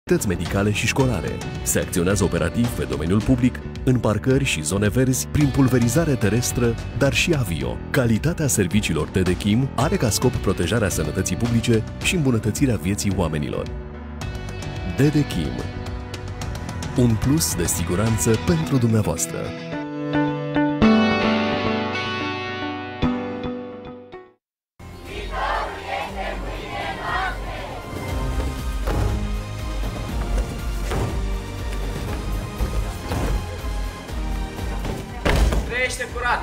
medicale și școlare. Se acționează operativ pe domeniul public, în parcări și zone verzi, prin pulverizare terestră, dar și avio. Calitatea serviciilor DDChim are ca scop protejarea sănătății publice și îmbunătățirea vieții oamenilor. DDChim. Un plus de siguranță pentru dumneavoastră. Trăiește curat!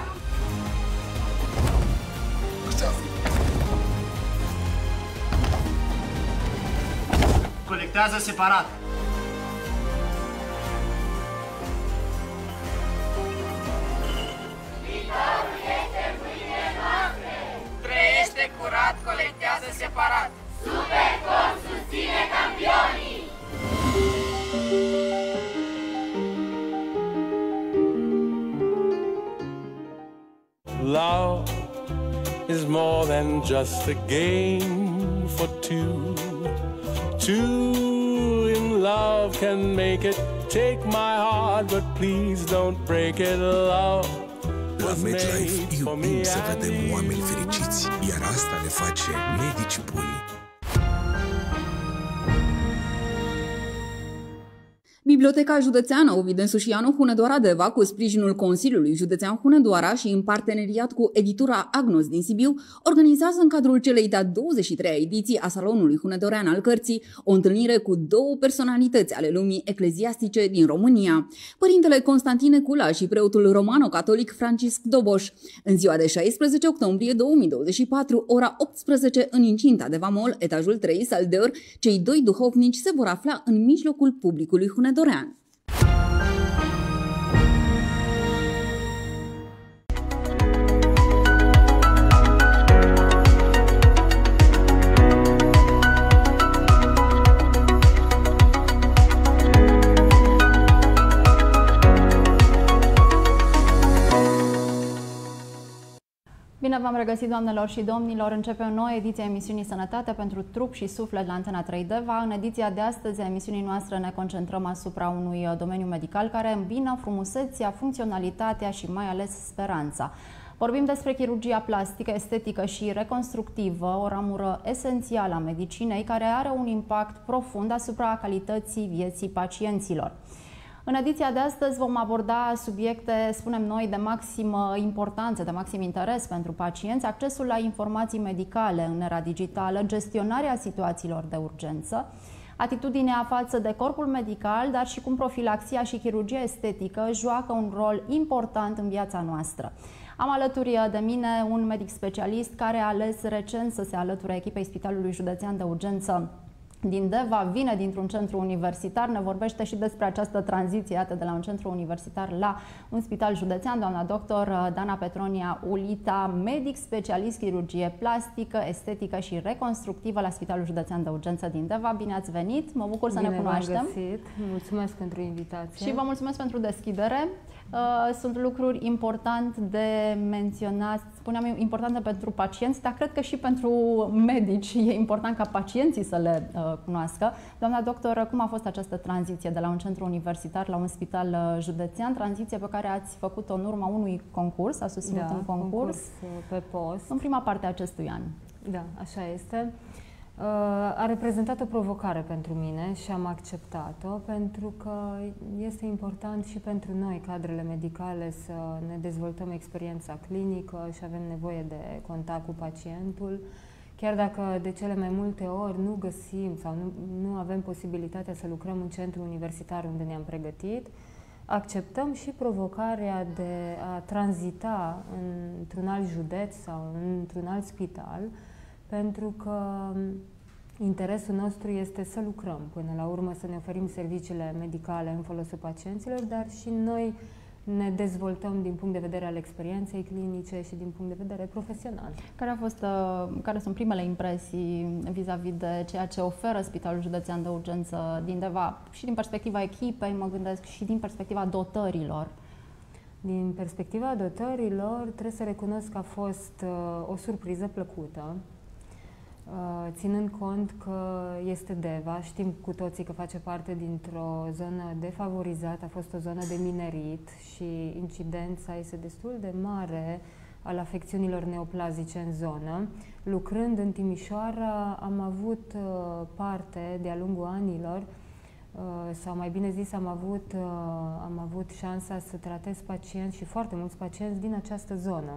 Colectează separat! Viitorul este în mâinile noastre! Trăiește curat, colectează separat! Supercom susține campionii! Love is more than just a game for two. Two in love can make it. Take my heart, but please don't break it. Love la MedLife iubim să vedem oameni fericiți, iar asta le face medici buni. Biblioteca Județeană Ovid Însușianu Hunedoara Deva, cu sprijinul Consiliului Județean Hunedoara și în parteneriat cu editura Agnos din Sibiu, organizează în cadrul celei de-a 23-a ediții a Salonului Hunedorean al Cărții o întâlnire cu două personalități ale lumii ecleziastice din România, Părintele Constantine Cula și preotul romano-catolic Francisc Doboș. În ziua de 16 octombrie 2024, ora 18, în incinta de Vamol, etajul 3, Saldeur, cei doi duhovnici se vor afla în mijlocul publicului hunedorean. Bine v-am regăsit, doamnelor și domnilor! Începe o nouă ediție a emisiunii Sănătate pentru trup și suflet la Antena 3 Deva. În ediția de astăzi a emisiunii noastre ne concentrăm asupra unui domeniu medical care îmbină frumusețea, funcționalitatea și mai ales speranța. Vorbim despre chirurgia plastică, estetică și reconstructivă, o ramură esențială a medicinei care are un impact profund asupra calității vieții pacienților. În ediția de astăzi vom aborda subiecte, spunem noi, de maximă importanță, de maxim interes pentru pacienți, accesul la informații medicale în era digitală, gestionarea situațiilor de urgență, atitudinea față de corpul medical, dar și cum profilaxia și chirurgia estetică joacă un rol important în viața noastră. Am alături de mine un medic specialist care a ales recent să se alăture echipei Spitalului Județean de Urgență din Deva, vine dintr-un centru universitar, ne vorbește și despre această tranziție, iată, de la un centru universitar la un spital județean, doamna doctor Dana Petronia Ulita, medic specialist chirurgie plastică, estetică și reconstructivă la Spitalul Județean de Urgență din Deva. Bine ați venit, mă bucur să ne cunoaștem. Mulțumesc pentru invitație. Și vă mulțumesc pentru deschidere. Sunt lucruri importante de menționat, spuneam, importante pentru pacienți, dar cred că și pentru medici e important ca pacienții să le cunoască. Doamna doctor, cum a fost această tranziție de la un centru universitar la un spital județean, tranziție pe care ați făcut-o în urma unui concurs, a susținut un concurs pe post în prima parte a acestui an? Da, așa este. A reprezentat o provocare pentru mine și am acceptat-o, pentru că este important și pentru noi, cadrele medicale, să ne dezvoltăm experiența clinică și avem nevoie de contact cu pacientul. Chiar dacă de cele mai multe ori nu găsim sau nu avem posibilitatea să lucrăm în centru universitar unde ne-am pregătit, acceptăm și provocarea de a tranzita într-un alt județ sau într-un alt spital, pentru că interesul nostru este să lucrăm până la urmă, să ne oferim serviciile medicale în folosul pacienților, dar și noi ne dezvoltăm din punct de vedere al experienței clinice și din punct de vedere profesional. Care sunt primele impresii vis-a-vis de ceea ce oferă Spitalul Județean de Urgență din Deva și din perspectiva echipei, mă gândesc, și din perspectiva dotărilor? Din perspectiva dotărilor, trebuie să recunosc că a fost o surpriză plăcută. ținând cont că este Deva, știm cu toții că face parte dintr-o zonă defavorizată, a fost o zonă de minerit și incidența este destul de mare al afecțiunilor neoplazice în zonă. Lucrând în Timișoara am avut parte de-a lungul anilor, sau mai bine zis am avut șansa să tratez pacienți și foarte mulți pacienți din această zonă.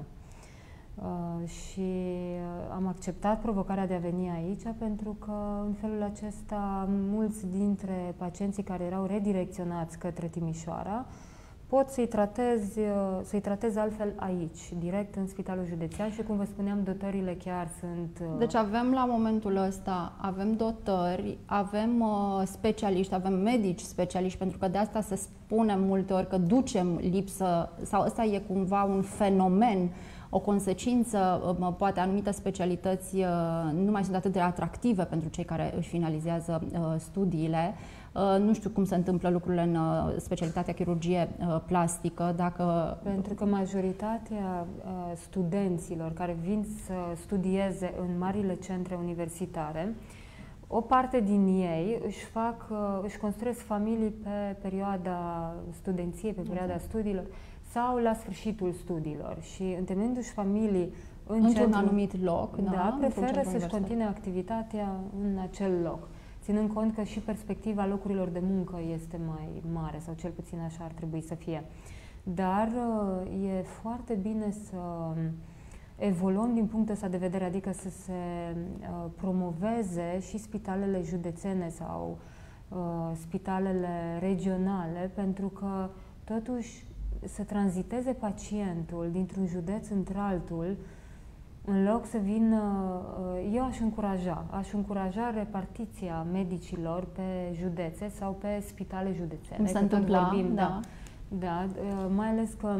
Și am acceptat provocarea de a veni aici pentru că în felul acesta mulți dintre pacienții care erau redirecționați către Timișoara pot să-i tratez altfel aici, direct în Spitalul Județean și, cum vă spuneam, dotările chiar sunt... Deci avem la momentul ăsta, avem dotări, avem specialiști, avem medici specialiști, pentru că de asta se spune multe ori că ducem lipsă, sau ăsta e cumva un fenomen, o consecință, poate anumite specialități nu mai sunt atât de atractive pentru cei care își finalizează studiile. Nu știu cum se întâmplă lucrurile în specialitatea chirurgie plastică, dacă... Pentru că majoritatea studenților care vin să studieze în marile centre universitare, o parte din ei își construiesc familii pe perioada studenției, pe perioada studiilor sau la sfârșitul studiilor și întemeiindu-și familii într-un anumit loc, preferă să-și continue activitatea în acel loc, ținând cont că și perspectiva locurilor de muncă este mai mare, sau cel puțin așa ar trebui să fie. Dar e foarte bine să evoluăm din punctul ăsta de vedere, adică să se promoveze și spitalele județene sau spitalele regionale, pentru că totuși să tranziteze pacientul dintr-un județ într-altul, în loc să vină, eu aș încuraja repartiția medicilor pe județe sau pe spitale județene. Cum se întâmpla, da, mai ales că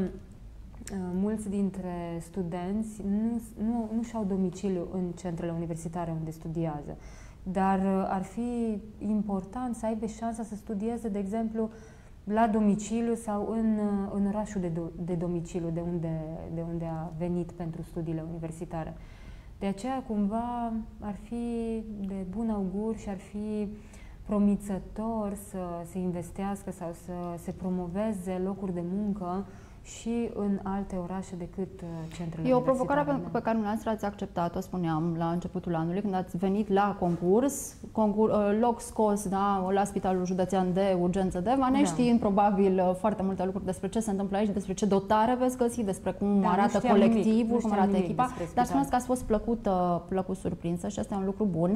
mulți dintre studenți nu și-au domiciliu în centrele universitare unde studiază, dar ar fi important să aibă șansa să studieze, de exemplu, la domiciliu sau în orașul de domiciliu de unde a venit pentru studiile universitare. De aceea, cumva, ar fi de bun augur și ar fi promițător să se investească sau să se promoveze locuri de muncă și în alte orașe decât centrele universitare. E o provocare pe care dumneavoastră ați acceptat-o, spuneam, la începutul anului, când ați venit la concurs, loc scos la Spitalul Județean de Urgență Deva, neștiind probabil foarte multe lucruri despre ce se întâmplă aici, despre ce dotare veți găsi, despre cum arată colectivul, cum arată echipa, dar spuneți că ați fost plăcut surprinsă și asta e un lucru bun.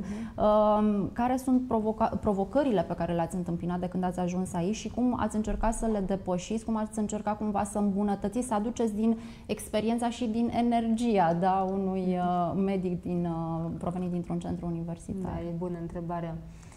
Care sunt provocările pe care le-ați întâmpinat de când ați ajuns aici și cum ați încercat să le depășiți, cum ați încercat cumva să îmbunătățiți, să aduceți din experiența și din energia unui medic provenit dintr-un centru universitar? Da, e bună întrebarea.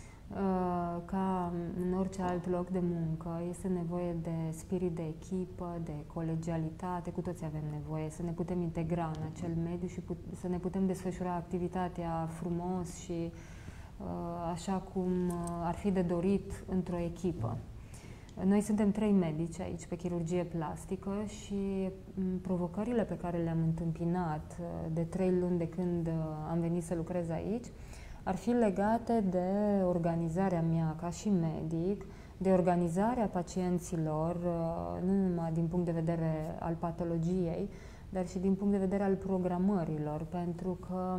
Ca în orice alt loc de muncă, este nevoie de spirit de echipă, de colegialitate, cu toți avem nevoie să ne putem integra în acel mediu și să ne putem desfășura activitatea frumos și așa cum ar fi de dorit într-o echipă. Noi suntem 3 medici aici pe chirurgie plastică și provocările pe care le-am întâmpinat de 3 luni de când am venit să lucrez aici ar fi legate de organizarea mea ca și medic, de organizarea pacienților, nu numai din punct de vedere al patologiei, dar și din punct de vedere al programărilor, pentru că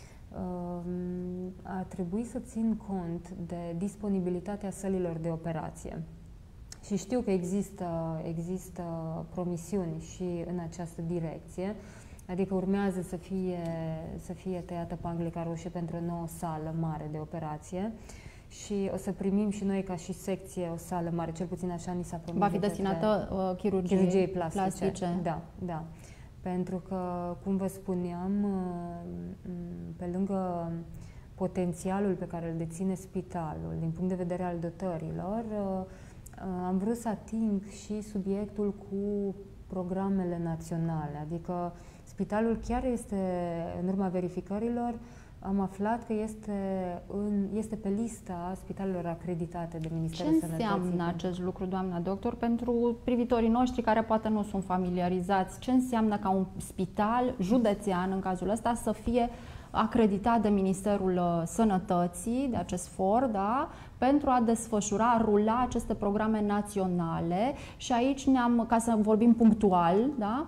a trebuit să țin cont de disponibilitatea sălilor de operație. Și știu că există promisiuni și în această direcție, adică urmează să fie tăiată panglica roșie pentru o nouă sală mare de operație și o să primim și noi ca și secție o sală mare, cel puțin așa ni s-a promis. Va fi destinată chirurgiei plastice? Da. Pentru că, cum vă spuneam, pe lângă potențialul pe care îl deține spitalul, din punct de vedere al dotărilor, am vrut să ating și subiectul cu programele naționale, adică spitalul chiar este, în urma verificărilor, am aflat că este pe lista spitalelor acreditate de Ministerul Sănătății. Ce înseamnă acest lucru, doamna doctor, pentru privitorii noștri care poate nu sunt familiarizați? Ce înseamnă ca un spital județean, în cazul ăsta, să fie acreditat de Ministerul Sănătății, de acest for, da, pentru a desfășura, rula aceste programe naționale și aici ca să vorbim punctual, da,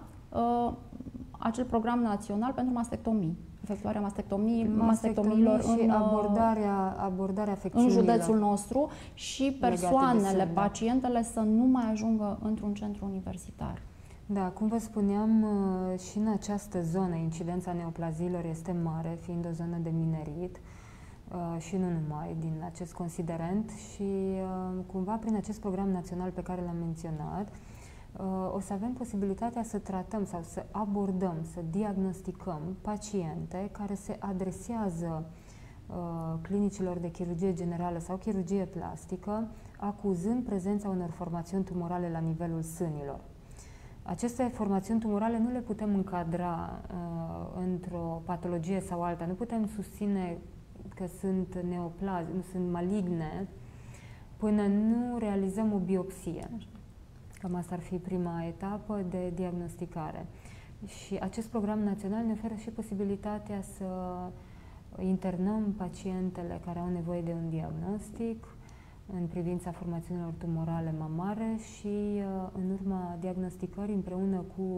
acel program național pentru mastectomii, efectuarea mastectomiilor și abordarea afecțiunilor în județul nostru și persoanele, pacientele să nu mai ajungă într-un centru universitar. Da, cum vă spuneam, și în această zonă incidența neoplaziilor este mare, fiind o zonă de minerit și nu numai din acest considerent și cumva prin acest program național pe care l-am menționat o să avem posibilitatea să tratăm sau să abordăm, să diagnosticăm paciente care se adresează clinicilor de chirurgie generală sau chirurgie plastică, acuzând prezența unor formațiuni tumorale la nivelul sânilor. Aceste formațiuni tumorale nu le putem încadra într-o patologie sau alta. Nu putem susține că sunt neoplazi, nu sunt maligne, până nu realizăm o biopsie. Cam asta ar fi prima etapă de diagnosticare. Și acest program național ne oferă și posibilitatea să internăm pacientele care au nevoie de un diagnostic în privința formațiunilor tumorale mamare și în urma diagnosticării împreună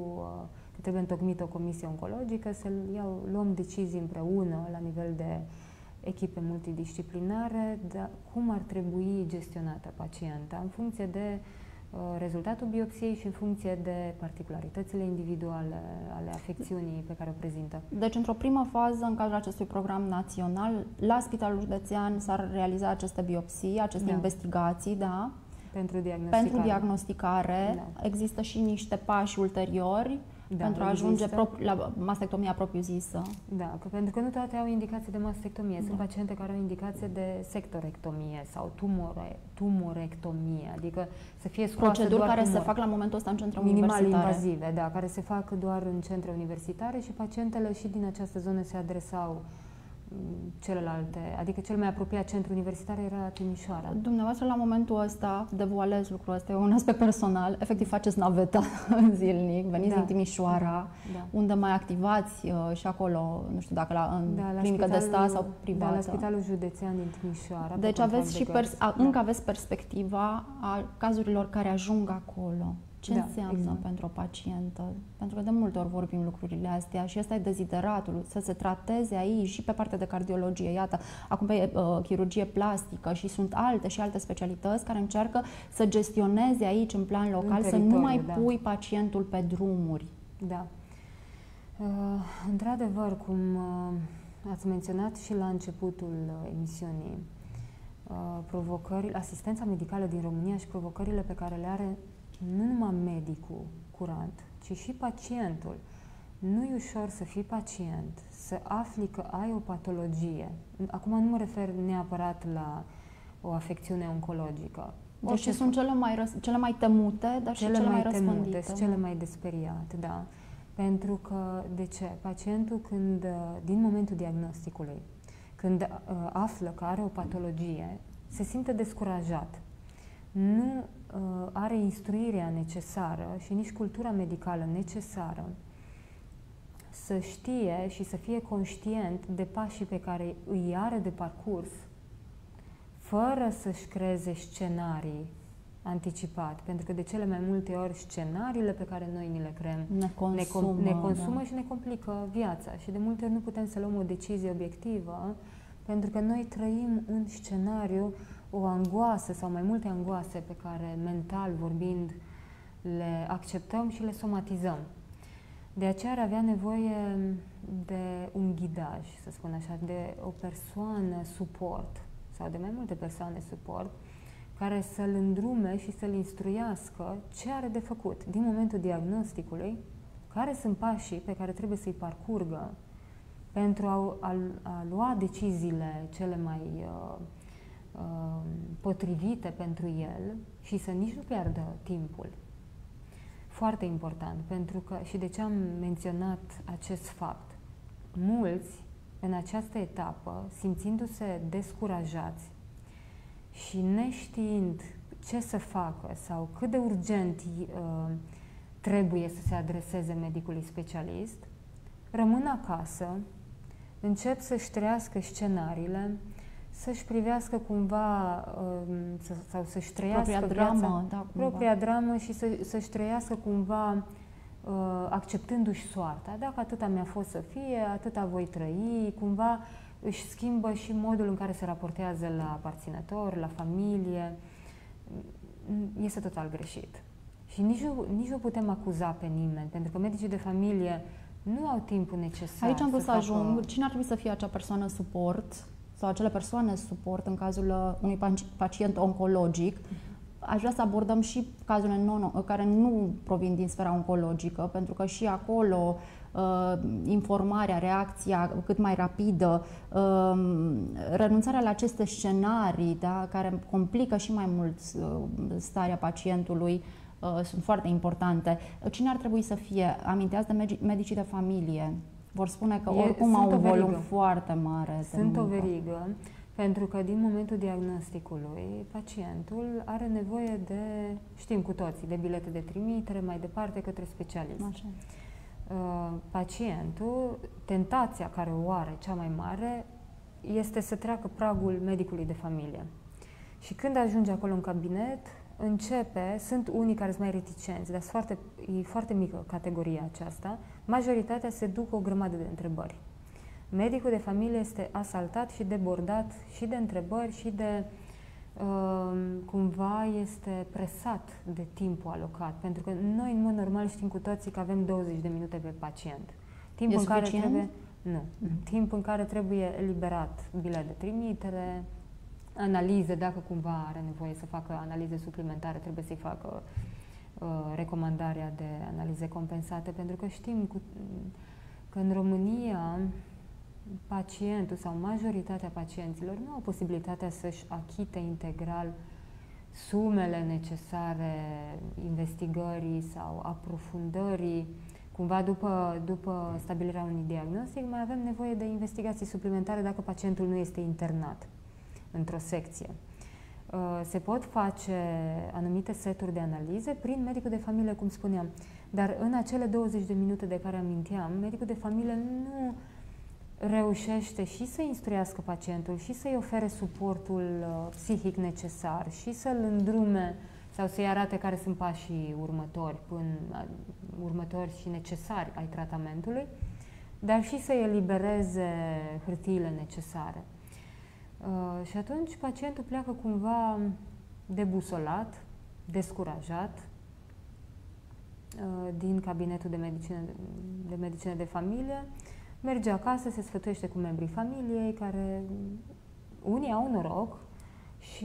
că trebuie întocmită o comisie oncologică, să luăm decizii împreună la nivel de echipe multidisciplinare de cum ar trebui gestionată pacienta în funcție de rezultatul biopsiei și în funcție de particularitățile individuale ale afecțiunii pe care o prezintă. Deci, într-o primă fază, în cadrul acestui program național, la Spitalul Județean s-ar realiza aceste biopsii, aceste investigații, da? Pentru diagnosticare. Da. Există și niște pași ulteriori pentru a ajunge la mastectomia propriu-zisă. Da, pentru că nu toate au indicație de mastectomie. Sunt paciente care au indicație de sectorectomie sau tumorectomie, adică să fie scoase proceduri care se fac la momentul ăsta în centre universitare. Minimal invazive, da, care se fac doar în centre universitare și pacientele și din această zonă se adresau celelalte, adică cel mai apropiat centru universitar era Timișoara. Dumneavoastră, la momentul ăsta, devoalez lucrul ăsta, e un aspect personal, efectiv faceți naveta zilnic, veniți din Timișoara, unde mai activați și acolo, nu știu dacă la clinică de stat sau privată. Da, la Spitalul Județean din Timișoara. Deci aveți și încă aveți perspectiva a cazurilor care ajung acolo. Ce înseamnă pentru o pacientă? Pentru că de multe ori vorbim lucrurile astea și ăsta e dezideratul, să se trateze aici și pe partea de cardiologie, iată, acum pe chirurgie plastică și sunt alte specialități care încearcă să gestioneze aici în plan local, să nu mai pui pacientul pe drumuri. Da. Într-adevăr, cum ați menționat și la începutul emisiunii, asistența medicală din România și provocările pe care le are nu numai medicul curant, ci și pacientul. Nu e ușor să fii pacient, să afli că ai o patologie. Acum nu mă refer neapărat la o afecțiune oncologică. Deci sunt cele mai temute, dar și cele mai răspândite. Cele mai desperiate, da. Pentru că, de ce? Pacientul, din momentul diagnosticului, când află că are o patologie, se simte descurajat. Nu are instruirea necesară și nici cultura medicală necesară să știe și să fie conștient de pașii pe care îi are de parcurs, fără să-și creeze scenarii anticipat, pentru că de cele mai multe ori scenariile pe care noi ni le creăm ne consumă și ne complică viața și de multe ori nu putem să luăm o decizie obiectivă, pentru că noi trăim un scenariu, o angoasă sau mai multe angoase pe care, mental vorbind, le acceptăm și le somatizăm. De aceea ar avea nevoie de un ghidaj, să spun așa, de o persoană suport sau de mai multe persoane suport care să-l îndrume și să-l instruiască ce are de făcut din momentul diagnosticului, care sunt pașii pe care trebuie să-i parcurgă pentru a lua deciziile cele mai potrivite pentru el și să nici nu piardă timpul. Foarte important, pentru că, și de ce am menționat acest fapt, mulți în această etapă, simțindu-se descurajați și neștiind ce să facă sau cât de urgent trebuie să se adreseze medicului specialist, rămân acasă, încep să-și trăiască scenariile, să-și privească cumva sau să-și trăiască propria dramă și să-și trăiască cumva acceptându-și soarta. Dacă atâta mi-a fost să fie, atâta voi trăi, cumva își schimbă și modul în care se raportează la aparținători, la familie. Este total greșit. Și nici nu putem acuza pe nimeni, pentru că medicii de familie nu au timpul necesar. Aici am vrut să ajung. Cine ar trebui să fie acea persoană suport sau acele persoane suport în cazul unui pacient oncologic? Aș vrea să abordăm și cazurile care nu provin din sfera oncologică, pentru că și acolo informarea, reacția cât mai rapidă, renunțarea la aceste scenarii, da, care complică și mai mult starea pacientului, sunt foarte importante. Cine ar trebui să fie? Aminteați de medicii de familie. Vor spune că oricum au un volum foarte mare. Sunt o verigă, pentru că din momentul diagnosticului, pacientul are nevoie de, știm cu toții, de bilete de trimitere, mai departe către specialist. Așa. Pacientul, tentația care o are cea mai mare este să treacă pragul medicului de familie. Și când ajunge acolo în cabinet, sunt unii care sunt mai reticenți, dar e foarte mică categoria aceasta, majoritatea se duc o grămadă de întrebări. Medicul de familie este asaltat și debordat și de întrebări și de cumva este presat de timpul alocat, pentru că noi în mod normal știm cu toții că avem 20 de minute pe pacient. Timp în care trebuie, timp în care trebuie eliberat bilet de trimitere, analize, dacă cumva are nevoie să facă analize suplimentare, trebuie să-i facă recomandarea de analize compensate, pentru că știm că în România pacientul sau majoritatea pacienților nu au posibilitatea să-și achite integral sumele necesare investigării sau aprofundării. Cumva după stabilirea unui diagnostic mai avem nevoie de investigații suplimentare dacă pacientul nu este internat într-o secție. Se pot face anumite seturi de analize prin medicul de familie, cum spuneam, dar în acele 20 de minute de care aminteam, medicul de familie nu reușește și să instruiască pacientul și să-i ofere suportul psihic necesar și să-l îndrume sau să-i arate care sunt pașii următori și necesari ai tratamentului, dar și să-i elibereze hârtiile necesare. Și atunci pacientul pleacă cumva debusolat, descurajat din cabinetul de medicină de familie, merge acasă, se sfătuiește cu membrii familiei, care unii au noroc și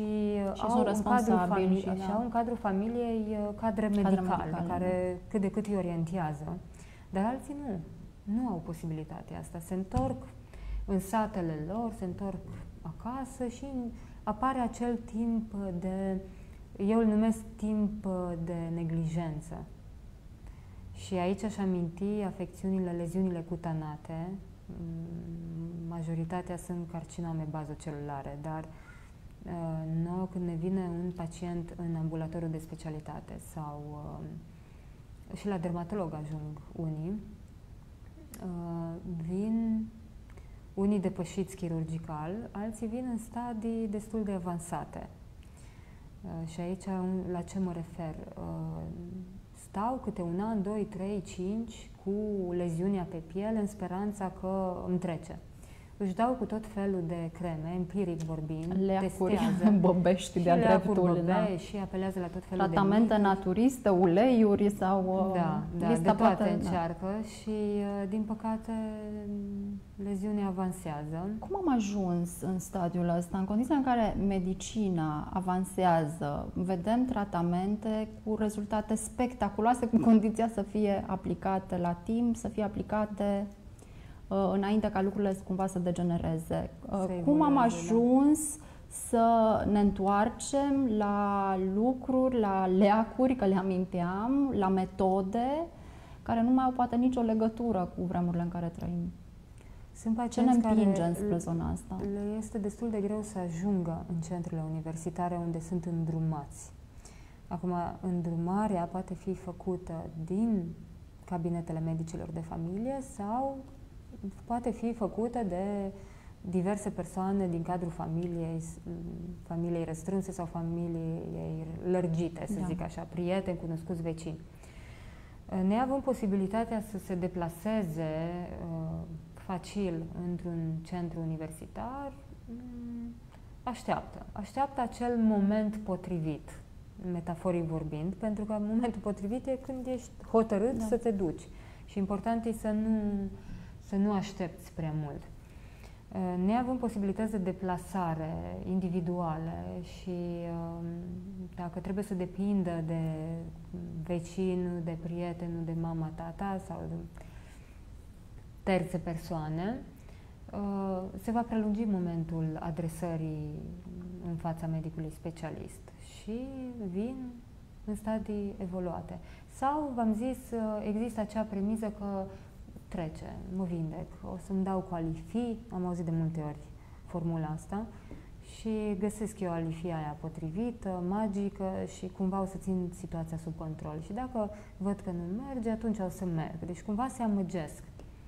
au în cadrul familiei cadre medicale care cât de cât îi orientează, dar alții nu au posibilitatea asta. Se întorc în satele lor, se întorc acasă și apare acel timp eu îl numesc timp de neglijență. Și aici aș aminti afecțiunile, leziunile cutanate. Majoritatea sunt carcinome bazocelulare, dar nouă când ne vine un pacient în ambulatorul de specialitate sau și la dermatolog ajung unii, vin unii depășiți chirurgical, alții vin în stadii destul de avansate. Și aici la ce mă refer? Stau câte 1 an, 2, 3, 5 cu leziunea pe piele în speranța că îmi trece. Își dau cu tot felul de creme, empiric vorbind, testează. Bobești de-a dreptul. Și apelează la tot felul tratamente de naturiste, uleiuri sau... de toate încearcă și, din păcate, leziunea avansează. Cum am ajuns în stadiul ăsta? În condiția în care medicina avansează, vedem tratamente cu rezultate spectaculoase, cu condiția să fie aplicate la timp, să fie aplicate înainte ca lucrurile cumva să degenereze. Cum am ajuns să ne întoarcem la lucruri, la leacuri, că le aminteam, la metode care nu mai au poate nicio legătură cu vremurile în care trăim? Sunt pacienți ce ne împinge spre zona asta? Le este destul de greu să ajungă în centrele universitare unde sunt îndrumați. Acum, îndrumarea poate fi făcută din cabinetele medicilor de familie sau poate fi făcută de diverse persoane din cadrul familiei restrânse sau familiei lărgite, să zic așa, prieteni, cunoscuți, vecini. Neavând posibilitatea să se deplaseze facil într-un centru universitar, așteaptă acel moment potrivit, metaforic vorbind, pentru că momentul potrivit e când ești hotărât să te duci. Și important e să nu aștepți prea mult. Neavând posibilități de deplasare individuale și dacă trebuie să depindă de vecinul, de prietenul, de mama, tata sau de terțe persoane, se va prelungi momentul adresării în fața medicului specialist și vin în stadii evoluate. Sau, v-am zis, există acea premiză că trece, mă vindec, o să-mi dau cu Alifi, am auzit de multe ori formula asta, și găsesc eu alifia aia potrivită, magică și cumva o să țin situația sub control. Și dacă văd că nu merge, atunci o să merg. Deci cumva se amăgesc.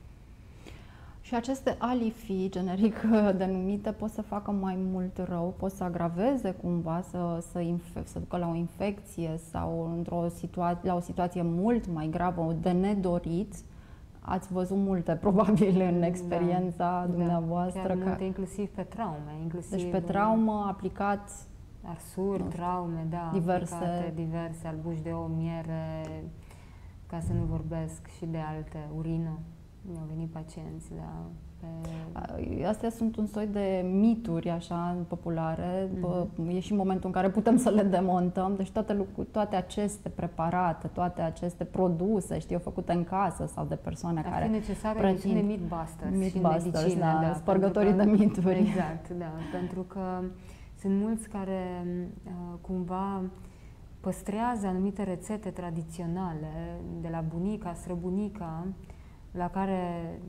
Și aceste alifii, generic denumite, pot să facă mai mult rău, pot să agraveze cumva, să ducă la o infecție sau la o situație mult mai gravă, de nedorit. Ați văzut multe, probabil, în experiența dumneavoastră. Chiar multe, inclusiv pe traume. Deci pe traumă aplicat arsuri, traume, diverse, albuși de om, miere, ca să nu vorbesc și de alte, urină. Mi-au venit pacienți, Astea sunt un soi de mituri așa populare. E și momentul în care putem să le demontăm. Deci toate aceste preparate, toate aceste produse, făcute în casă sau de persoane care ar fi necesară o emisiune Mythbusters, spărgătorii de mituri. Exact, da, pentru că sunt mulți care cumva păstrează anumite rețete tradiționale de la bunica, străbunica, la care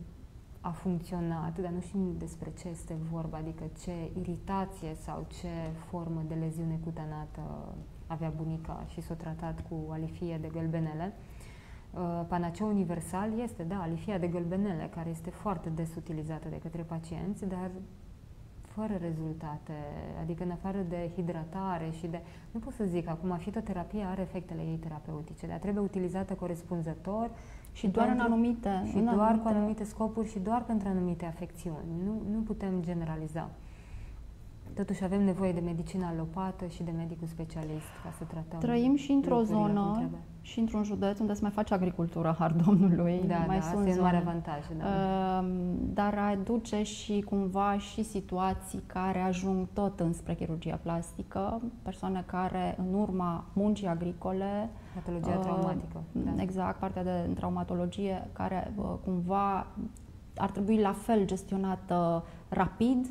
a funcționat, dar nu știm despre ce este vorba, adică ce iritație sau ce formă de leziune cutanată avea bunica și s-a tratat cu alifie de gălbenele. Panaceu universal este, alifia de gălbenele, care este foarte des utilizată de către pacienți, dar fără rezultate, adică în afară de hidratare și de... Nu pot să zic, acum fitoterapia are efectele ei terapeutice, dar trebuie utilizată corespunzător și doar în anumite... Și doar cu anumite scopuri și doar pentru anumite afecțiuni. Nu putem generaliza. Totuși avem nevoie de medicina alopată și de medicul specialist ca să tratăm. Trăim și într-o zonă și într-un județ unde se mai face agricultura, har Domnului. Asta e un mare avantaj. Dar aduce și cumva și situații care ajung tot înspre chirurgia plastică, persoane care în urma muncii agricole... Patologia traumatică. Exact, partea de traumatologie, care cumva ar trebui la fel gestionată rapid.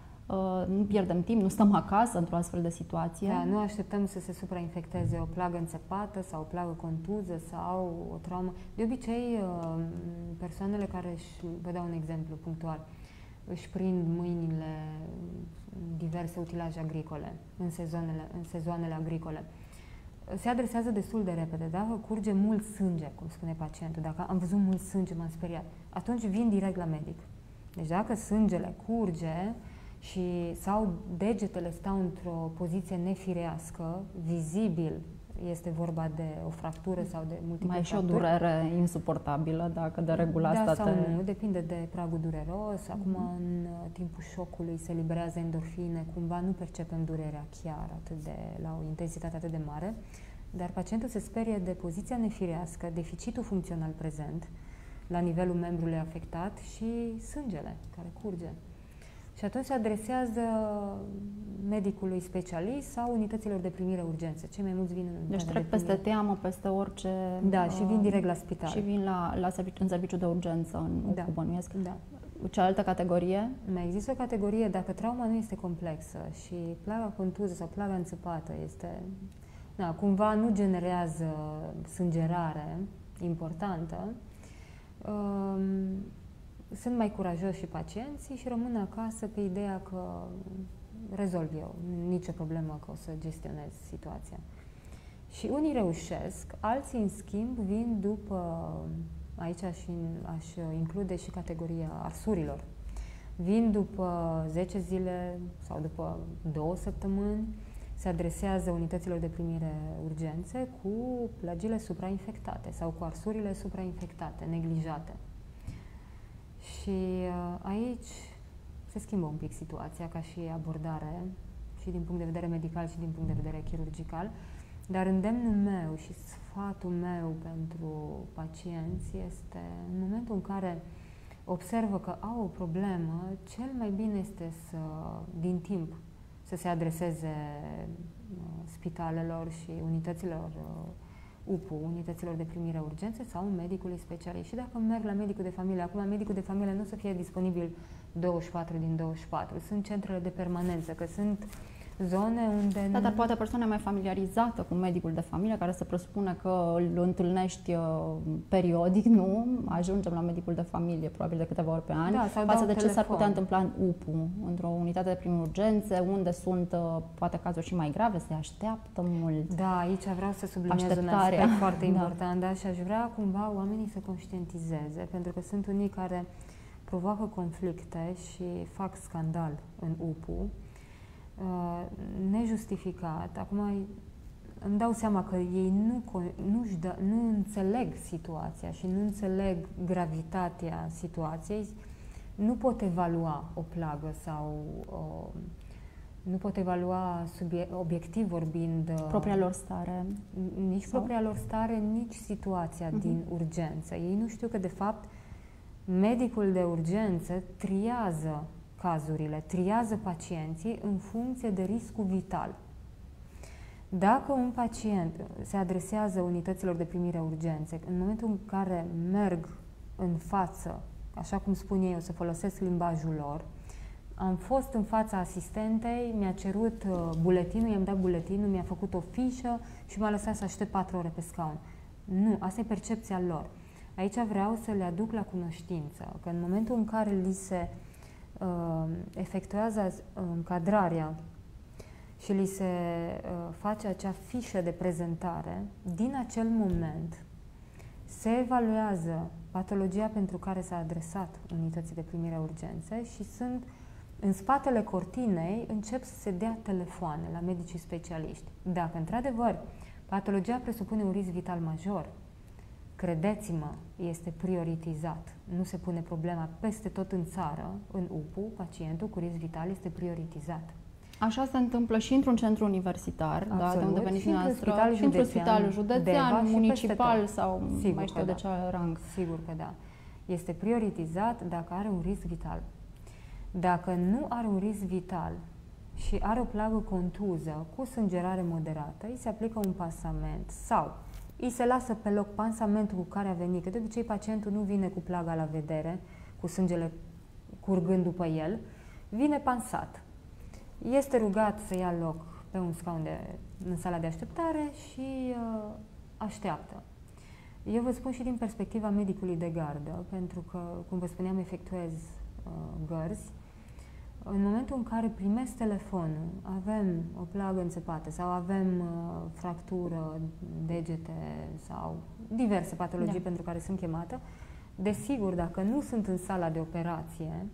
Nu pierdem timp, nu stăm acasă într-o astfel de situație. Nu așteptăm să se suprainfecteze o plagă înțepată sau o plagă contuză sau o traumă. De obicei, persoanele care vă dau un exemplu punctual, își prind mâinile diverse utilaje agricole în sezoanele agricole. Se adresează destul de repede. Dacă curge mult sânge, cum spune pacientul, dacă am văzut mult sânge, m-am speriat, atunci vin direct la medic. Deci dacă sângele curge sau degetele stau într-o poziție nefirească, vizibil, este vorba de o fractură sau de multiple mai e și o durere insuportabilă, dacă de regulă asta sau nu, depinde de pragul dureros. Acum, în timpul șocului, se liberează endorfine, cumva nu percepem durerea chiar la o intensitate atât de mare, dar pacientul se sperie de poziția nefirească, deficitul funcțional prezent la nivelul membrului afectat și sângele care curge. Și atunci se adresează medicului specialist sau unităților de primire urgențe. Cei mai mulți vin deci trec peste teamă, peste orice... și vin direct la spital. Și vin în serviciu de urgență, cu bănuiesc. Cealaltă categorie? Mai există o categorie, dacă trauma nu este complexă și plaga contuză sau plaga înțepată este... cumva nu generează sângerare importantă, sunt mai curajoși și pacienții și rămân acasă pe ideea că rezolv eu, nicio problemă că o să gestionez situația. Și unii reușesc, alții în schimb vin după Aici aș include și categoria arsurilor. Vin după 10 zile sau după 2 săptămâni, se adresează unităților de primire urgențe cu plagile suprainfectate sau cu arsurile suprainfectate, neglijate. Și aici se schimbă un pic situația ca și abordare, și din punct de vedere medical și din punct de vedere chirurgical, dar îndemnul meu și sfatul meu pentru pacienți este, în momentul în care observă că au o problemă, cel mai bine este din timp, să se adreseze spitalelor și unităților UPU, unităților de primire urgențe sau medicului specialist. Și dacă merg la medicul de familie, acum medicul de familie nu o să fie disponibil 24 din 24. Sunt centrele de permanență, că sunt zone unde... Da, dar poate persoana mai familiarizată cu medicul de familie, care se presupune că îl întâlnești periodic, nu? Ajungem la medicul de familie probabil de câteva ori pe an, față de ce s-ar putea întâmpla în UPU, într-o unitate de primire urgențe, unde sunt poate cazuri și mai grave, se așteaptă mult. Da, aici vreau să subliniez un aspect foarte important, da, și aș vrea cumva oamenii să conștientizeze, pentru că sunt unii care provoacă conflicte și fac scandal în UPU, nejustificat. Acum îmi dau seama că ei nu înțeleg situația și nu înțeleg gravitatea situației, nu pot evalua o plagă sau nu pot evalua obiectiv vorbind propria lor stare. Nici propria lor stare, nici situația din urgență. Ei nu știu că de fapt medicul de urgență triază cazurile, triază pacienții în funcție de riscul vital. Dacă un pacient se adresează unităților de primire urgențe, în momentul în care merg în față, așa cum spun ei, o să folosesc limbajul lor, am fost în fața asistentei, mi-a cerut buletinul, i-am dat buletinul, mi-a făcut o fișă și m-a lăsat să aștept 4 ore pe scaun. Nu, asta e percepția lor. Aici vreau să le aduc la cunoștință că în momentul în care li se efectuează încadrarea și li se face acea fișă de prezentare, din acel moment se evaluează patologia pentru care s-a adresat unității de primire urgențe și sunt în spatele cortinei, încep să se dea telefoane la medicii specialiști. Dacă într-adevăr patologia presupune un risc vital major, credeți-mă, este prioritizat. Nu se pune problema peste tot în țară, în UPU, pacientul cu risc vital este prioritizat. Așa se întâmplă și într-un centru universitar, da, de unde veniți noastră, și într-un spital județean, municipal sau mai știu de ce rang. Sigur că da. Este prioritizat dacă are un risc vital. Dacă nu are un risc vital și are o plagă contuză cu sângerare moderată, îi se aplică un pansament sau îi se lasă pe loc pansamentul cu care a venit, că de obicei pacientul nu vine cu plaga la vedere, cu sângele curgând după el, vine pansat. Este rugat să ia loc pe un scaun în sala de așteptare și așteaptă. Eu vă spun și din perspectiva medicului de gardă, pentru că, cum vă spuneam, efectuez gărzi. În momentul în care primesc telefonul, avem o plagă înțepată sau avem fractură, degete sau diverse patologii pentru care sunt chemată, desigur, dacă nu sunt în sala de operație,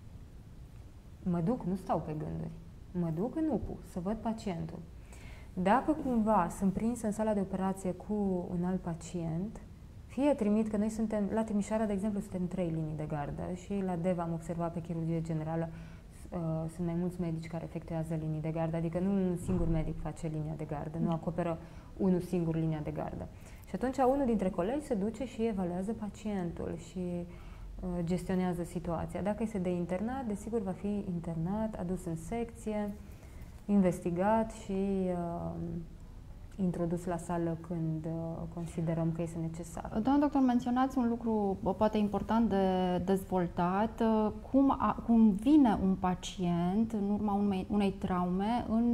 mă duc, nu stau pe gânduri, mă duc în UPU să văd pacientul. Dacă cumva sunt prins în sala de operație cu un alt pacient, fie trimit, că noi suntem, la Timișoara, de exemplu, suntem 3 linii de gardă și la DEV am observat pe chirurgie generală, sunt mai mulți medici care efectuează linii de gardă, adică nu un singur medic face linia de gardă, nu acoperă unul singur linia de gardă. Și atunci unul dintre colegi se duce și evaluează pacientul și gestionează situația. Dacă este de internat, desigur va fi internat, adus în secție, investigat și introdus la sală când considerăm că este necesar. Doamna doctor, menționați un lucru poate important de dezvoltat. Cum vine un pacient în urma unei traume în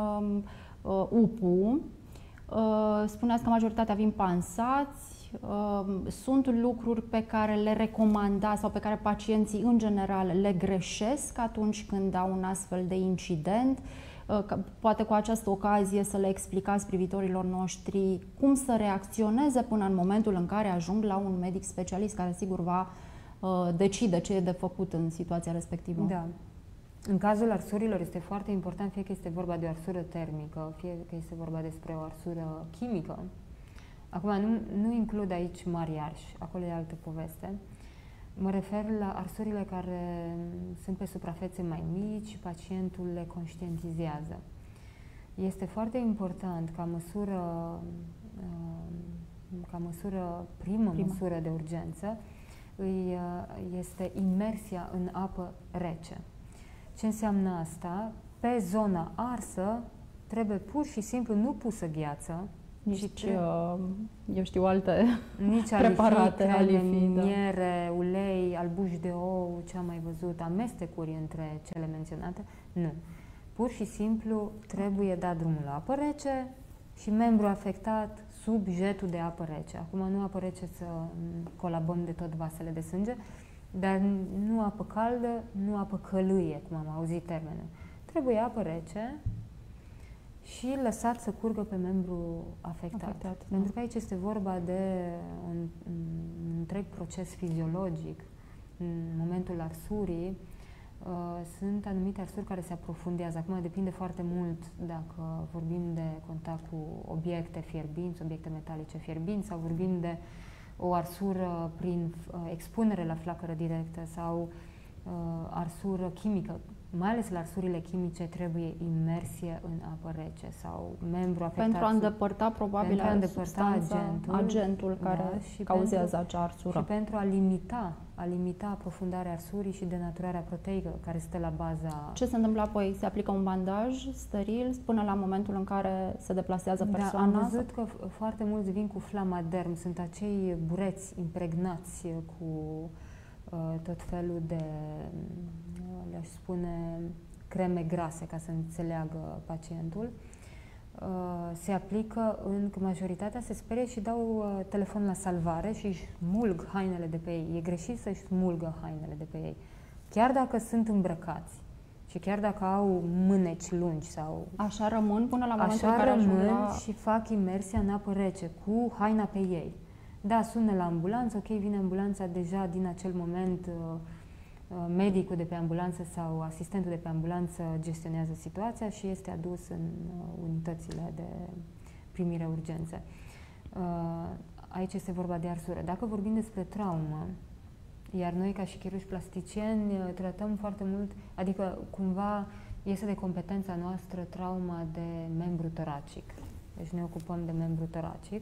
UPU? Spuneați că majoritatea vin pansați. Sunt lucruri pe care le recomandați sau pe care pacienții în general le greșesc atunci când au un astfel de incident? poate cu această ocazie să le explicați privitorilor noștri cum să reacționeze până în momentul în care ajung la un medic specialist care sigur va decide ce e de făcut în situația respectivă. Da. În cazul arsurilor este foarte important, fie că este vorba de o arsură termică, fie că este vorba despre o arsură chimică. Acum, nu includ aici mari arși, acolo e altă poveste. Mă refer la arsurile care sunt pe suprafețe mai mici și pacientul le conștientizează. Este foarte important ca primă măsură de urgență este imersia în apă rece. Ce înseamnă asta? Pe zona arsă trebuie pur și simplu nu pusă gheață, nici, eu știu, alte preparate, alifi, miere, ulei, albuși de ou, ce am mai văzut, amestecuri între cele menționate. Nu. Pur și simplu trebuie dat drumul la apă rece și membrul afectat sub jetul de apă rece. Acum nu apă rece să colabăm de tot vasele de sânge, dar nu apă caldă, nu apă călâie, cum am auzit termenul. Trebuie apă rece și lăsat să curgă pe membru afectat. Pentru că aici este vorba de un întreg proces fiziologic. În momentul arsurii sunt anumite arsuri care se aprofundează. Acum depinde foarte mult dacă vorbim de contact cu obiecte fierbinți, obiecte metalice fierbinți, sau vorbim de o arsură prin expunere la flacără directă sau arsură chimică. Mai ales la arsurile chimice trebuie imersie în apă rece sau membru afectat. Pentru a îndepărta probabil agentul care cauzează acea arsură. Și pentru a limita aprofundarea arsurii și denaturarea proteică care stă la baza. Ce se întâmplă apoi? Se aplică un bandaj steril până la momentul în care se deplasează persoana? Da, am văzut că foarte mulți vin cu flamaderm. Sunt acei bureți impregnați cu tot felul de, le-aș spune, creme grase, ca să înțeleagă pacientul. Se aplică că majoritatea se sperie și dau telefon la salvare și își smulg hainele de pe ei. E greșit să-și smulgă hainele de pe ei. Chiar dacă sunt îmbrăcați și chiar dacă au mâneci lungi sau... Așa rămân până la momentul în care ajung și fac imersia în apă rece cu haina pe ei. Da, sună la ambulanță, ok, vine ambulanța, deja din acel moment medicul de pe ambulanță sau asistentul de pe ambulanță gestionează situația și este adus în unitățile de primire urgențe. Aici este vorba de arsură. Dacă vorbim despre traumă, iar noi ca și chirurgi plasticieni tratăm foarte mult, adică cumva este de competența noastră trauma de membru toracic. Deci ne ocupăm de membru toracic.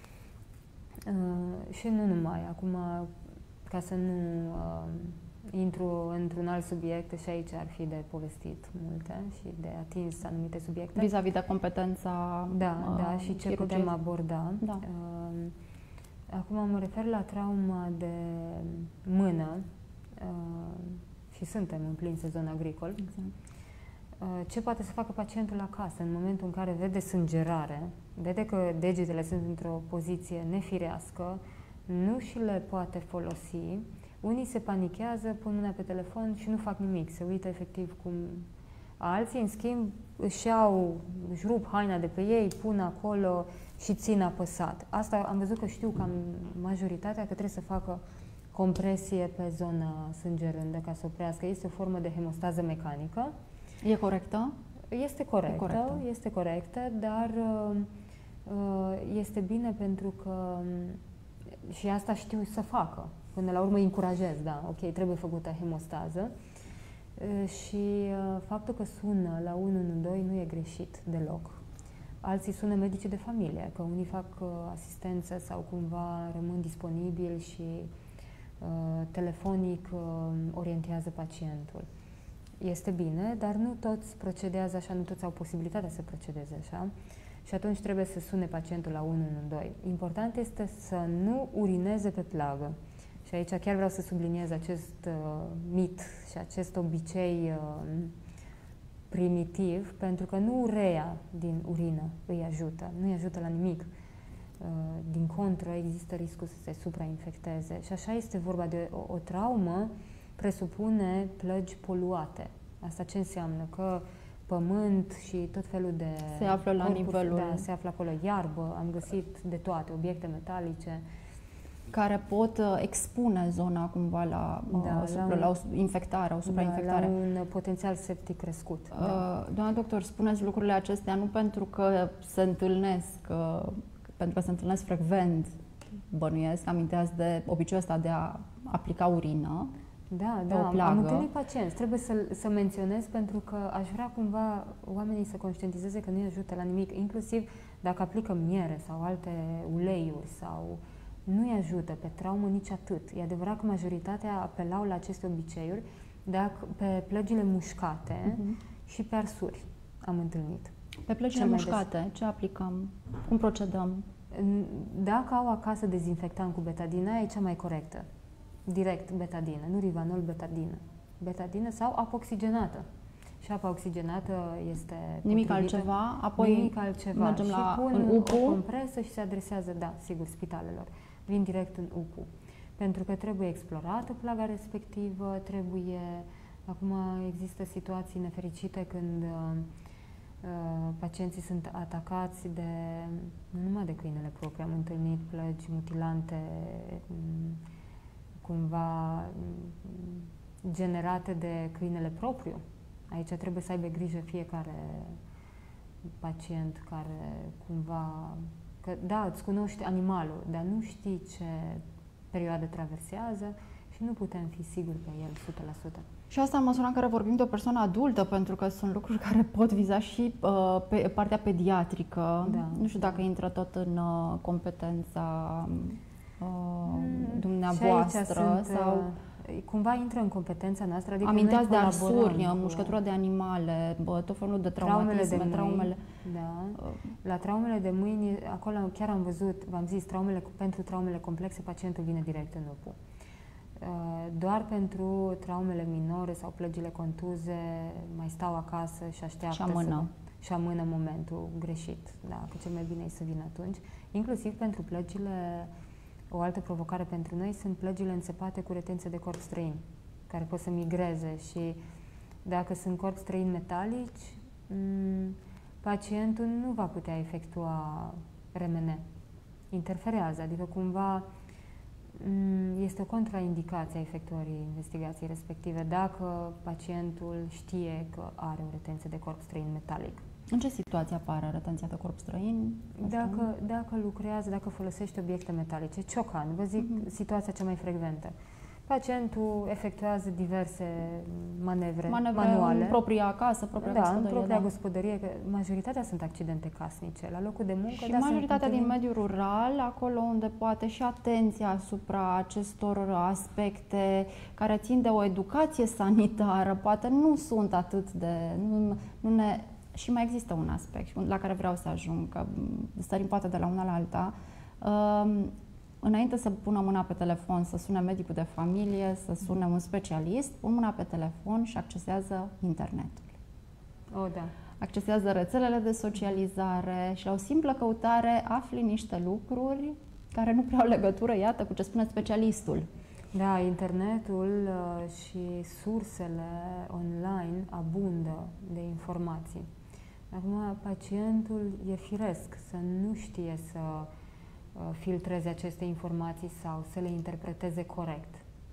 Și nu numai. Acum, ca să nu intru într-un alt subiect, și aici ar fi de povestit multe și de atins anumite subiecte. Vis-a-vis de competența da, și ce putem aborda. Da. Acum mă refer la trauma de mână și suntem în plin sezon agricol. Exact. Ce poate să facă pacientul acasă în momentul în care vede sângerare, vede că degetele sunt într-o poziție nefirească, nu și le poate folosi. Unii se panichează, pun mâna pe telefon și nu fac nimic, se uită efectiv cum... Alții, în schimb, își rup haina de pe ei, pun acolo și țin apăsat. Asta am văzut că știu cam majoritatea că trebuie să facă compresie pe zona sângerândă ca să oprească. Este o formă de hemostază mecanică. E corectă? Este corectă, dar este bine pentru că și asta știu să facă. Până la urmă îi încurajez, da, ok, trebuie făcută hemostază și faptul că sună la 112 nu e greșit deloc. Alții sună medicii de familie, că unii fac asistență sau cumva rămân disponibili și telefonic orientează pacientul. Este bine, dar nu toți procedează așa, nu toți au posibilitatea să procedeze așa și atunci trebuie să sune pacientul la 112. Important este să nu urineze pe plagă. Și aici chiar vreau să subliniez acest mit și acest obicei primitiv, pentru că nu urea din urină îi ajută, nu îi ajută la nimic. Din contră, există riscul să se suprainfecteze. Și așa este vorba de o traumă, presupune plăgi poluate. Asta ce înseamnă? Că pământ și tot felul de... Se află la nivelul... Da, se află acolo iarbă, am găsit de toate, obiecte metalice. Care pot expune zona cumva la o infectare, o suprainfectare. Da, la un potențial septic crescut. Doamna doctor, spuneți lucrurile acestea nu pentru că se întâlnesc, pentru că se întâlnesc frecvent, bănuiesc, aminteați de obiceiul ăsta de a aplica urină. Da, am întâlnit pacienți. Trebuie să menționez pentru că aș vrea cumva oamenii să conștientizeze că nu îi ajută la nimic, inclusiv dacă aplică miere sau alte uleiuri sau... Nu îi ajută pe traumă nici atât. E adevărat că majoritatea apelau la aceste obiceiuri, dar pe plăgile mușcate și pe arsuri am întâlnit. Pe plăgile mușcate, ce aplicăm? Cum procedăm? Dacă au acasă dezinfectant cu betadină, e cea mai corectă. Direct betadină, nu Rivanol, betadină. Betadină sau apă oxigenată. Și apa oxigenată este nimic altceva, apoi nimic altceva. Mergem și la pun UPU. o compresă și se adresează, da, sigur, spitalelor. Vin direct în UPU. Pentru că trebuie explorată plaga respectivă, trebuie... Acum există situații nefericite când pacienții sunt atacați de... Nu numai de câinele proprii, am întâlnit plăgi mutilante cumva generate de câinele propriu. Aici trebuie să aibă grijă fiecare pacient care cumva... Că, da, îți cunoști animalul, dar nu știi ce perioadă traversează și nu putem fi siguri pe el 100%. Și asta în măsura în care vorbim de o persoană adultă, pentru că sunt lucruri care pot viza și pe partea pediatrică. Da. Nu știu dacă intră tot în competența dumneavoastră sau... Cumva intră în competența noastră, adică aminteați de arsuri, mușcătură de animale, tot felul de traumatisme, traumele. Da. La traumele de mâini, acolo chiar am văzut, v-am zis, pentru traumele complexe, pacientul vine direct în UPU. Doar pentru traumele minore sau plăgile contuze mai stau acasă și așteaptă și amână momentul greșit. Da, că cel mai bine e să vină atunci. Inclusiv pentru plăgile... O altă provocare pentru noi sunt plăgile înțepate cu retenție de corp străin, care pot să migreze și dacă sunt corpi străini metalici, pacientul nu va putea efectua RMN. Interferează, adică cumva este o contraindicație a efectuării investigației respective dacă pacientul știe că are o retenție de corp străin metalic. În ce situație apare retenția de corp străin? Dacă lucrează, dacă folosește obiecte metalice, ciocan, vă zic situația cea mai frecventă. Pacientul efectuează diverse manevre manuale. În propria acasă, în propria gospodărie, că majoritatea sunt accidente casnice, la locul de muncă. Și majoritatea din mediul rural, acolo unde poate și atenția asupra acestor aspecte care țin de o educație sanitară, poate nu sunt atât de... Și mai există un aspect la care vreau să ajung, că stărim poate de la una la alta. Înainte să pună mâna pe telefon, să sune medicul de familie, să sune un specialist, pun mâna pe telefon și accesează internetul. Da. Accesează rețelele de socializare și la o simplă căutare afli niște lucruri care nu prea au legătură, iată, cu ce spune specialistul. Da, internetul și sursele online abundă de informații. Acum, pacientul e firesc să nu știe să filtreze aceste informații sau să le interpreteze corect.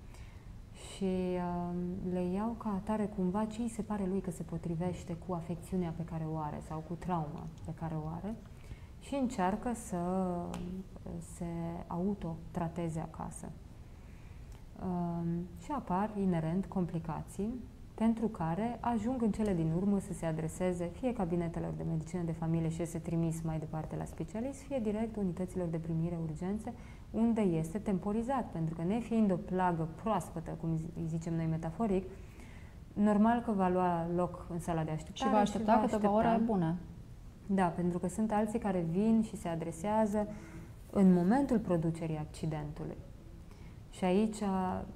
Și le iau ca atare cumva ce îi se pare lui că se potrivește cu afecțiunea pe care o are sau cu trauma pe care o are și încearcă să se autotrateze acasă. Și apar inerent complicații pentru care ajung în cele din urmă să se adreseze fie cabinetelor de medicină de familie și este trimis mai departe la specialist, fie direct unităților de primire urgențe, unde este temporizat, pentru că nefiind o plagă proaspătă, cum îi zicem noi metaforic, normal că va lua loc în sala de așteptare și va aștepta câteva ore bune. Da, pentru că sunt alții care vin și se adresează în momentul producerii accidentului. Și aici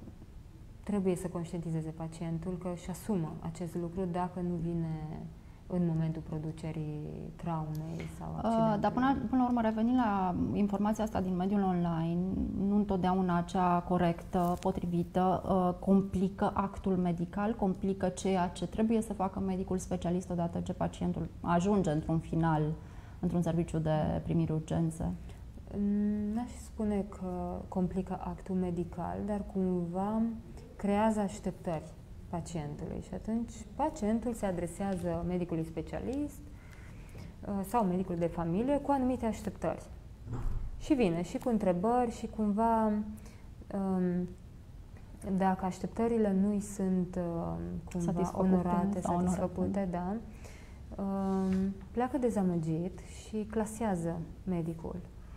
trebuie să conștientizeze pacientul că își asumă acest lucru dacă nu vine în momentul producerii traumei sau accidentului. Dar până la urmă, revenind la informația asta din mediul online, nu întotdeauna cea corectă, potrivită, complică actul medical, complică ceea ce trebuie să facă medicul specialist odată ce pacientul ajunge într-un final, într-un serviciu de primiri urgențe. N-aș spune că complică actul medical, dar cumva creează așteptări pacientului și atunci pacientul se adresează medicului specialist sau medicul de familie cu anumite așteptări. Și vine și cu întrebări și cumva dacă așteptările nu-i sunt cumva onorate, satisfăcute, da, pleacă dezamăgit și clasează medicul.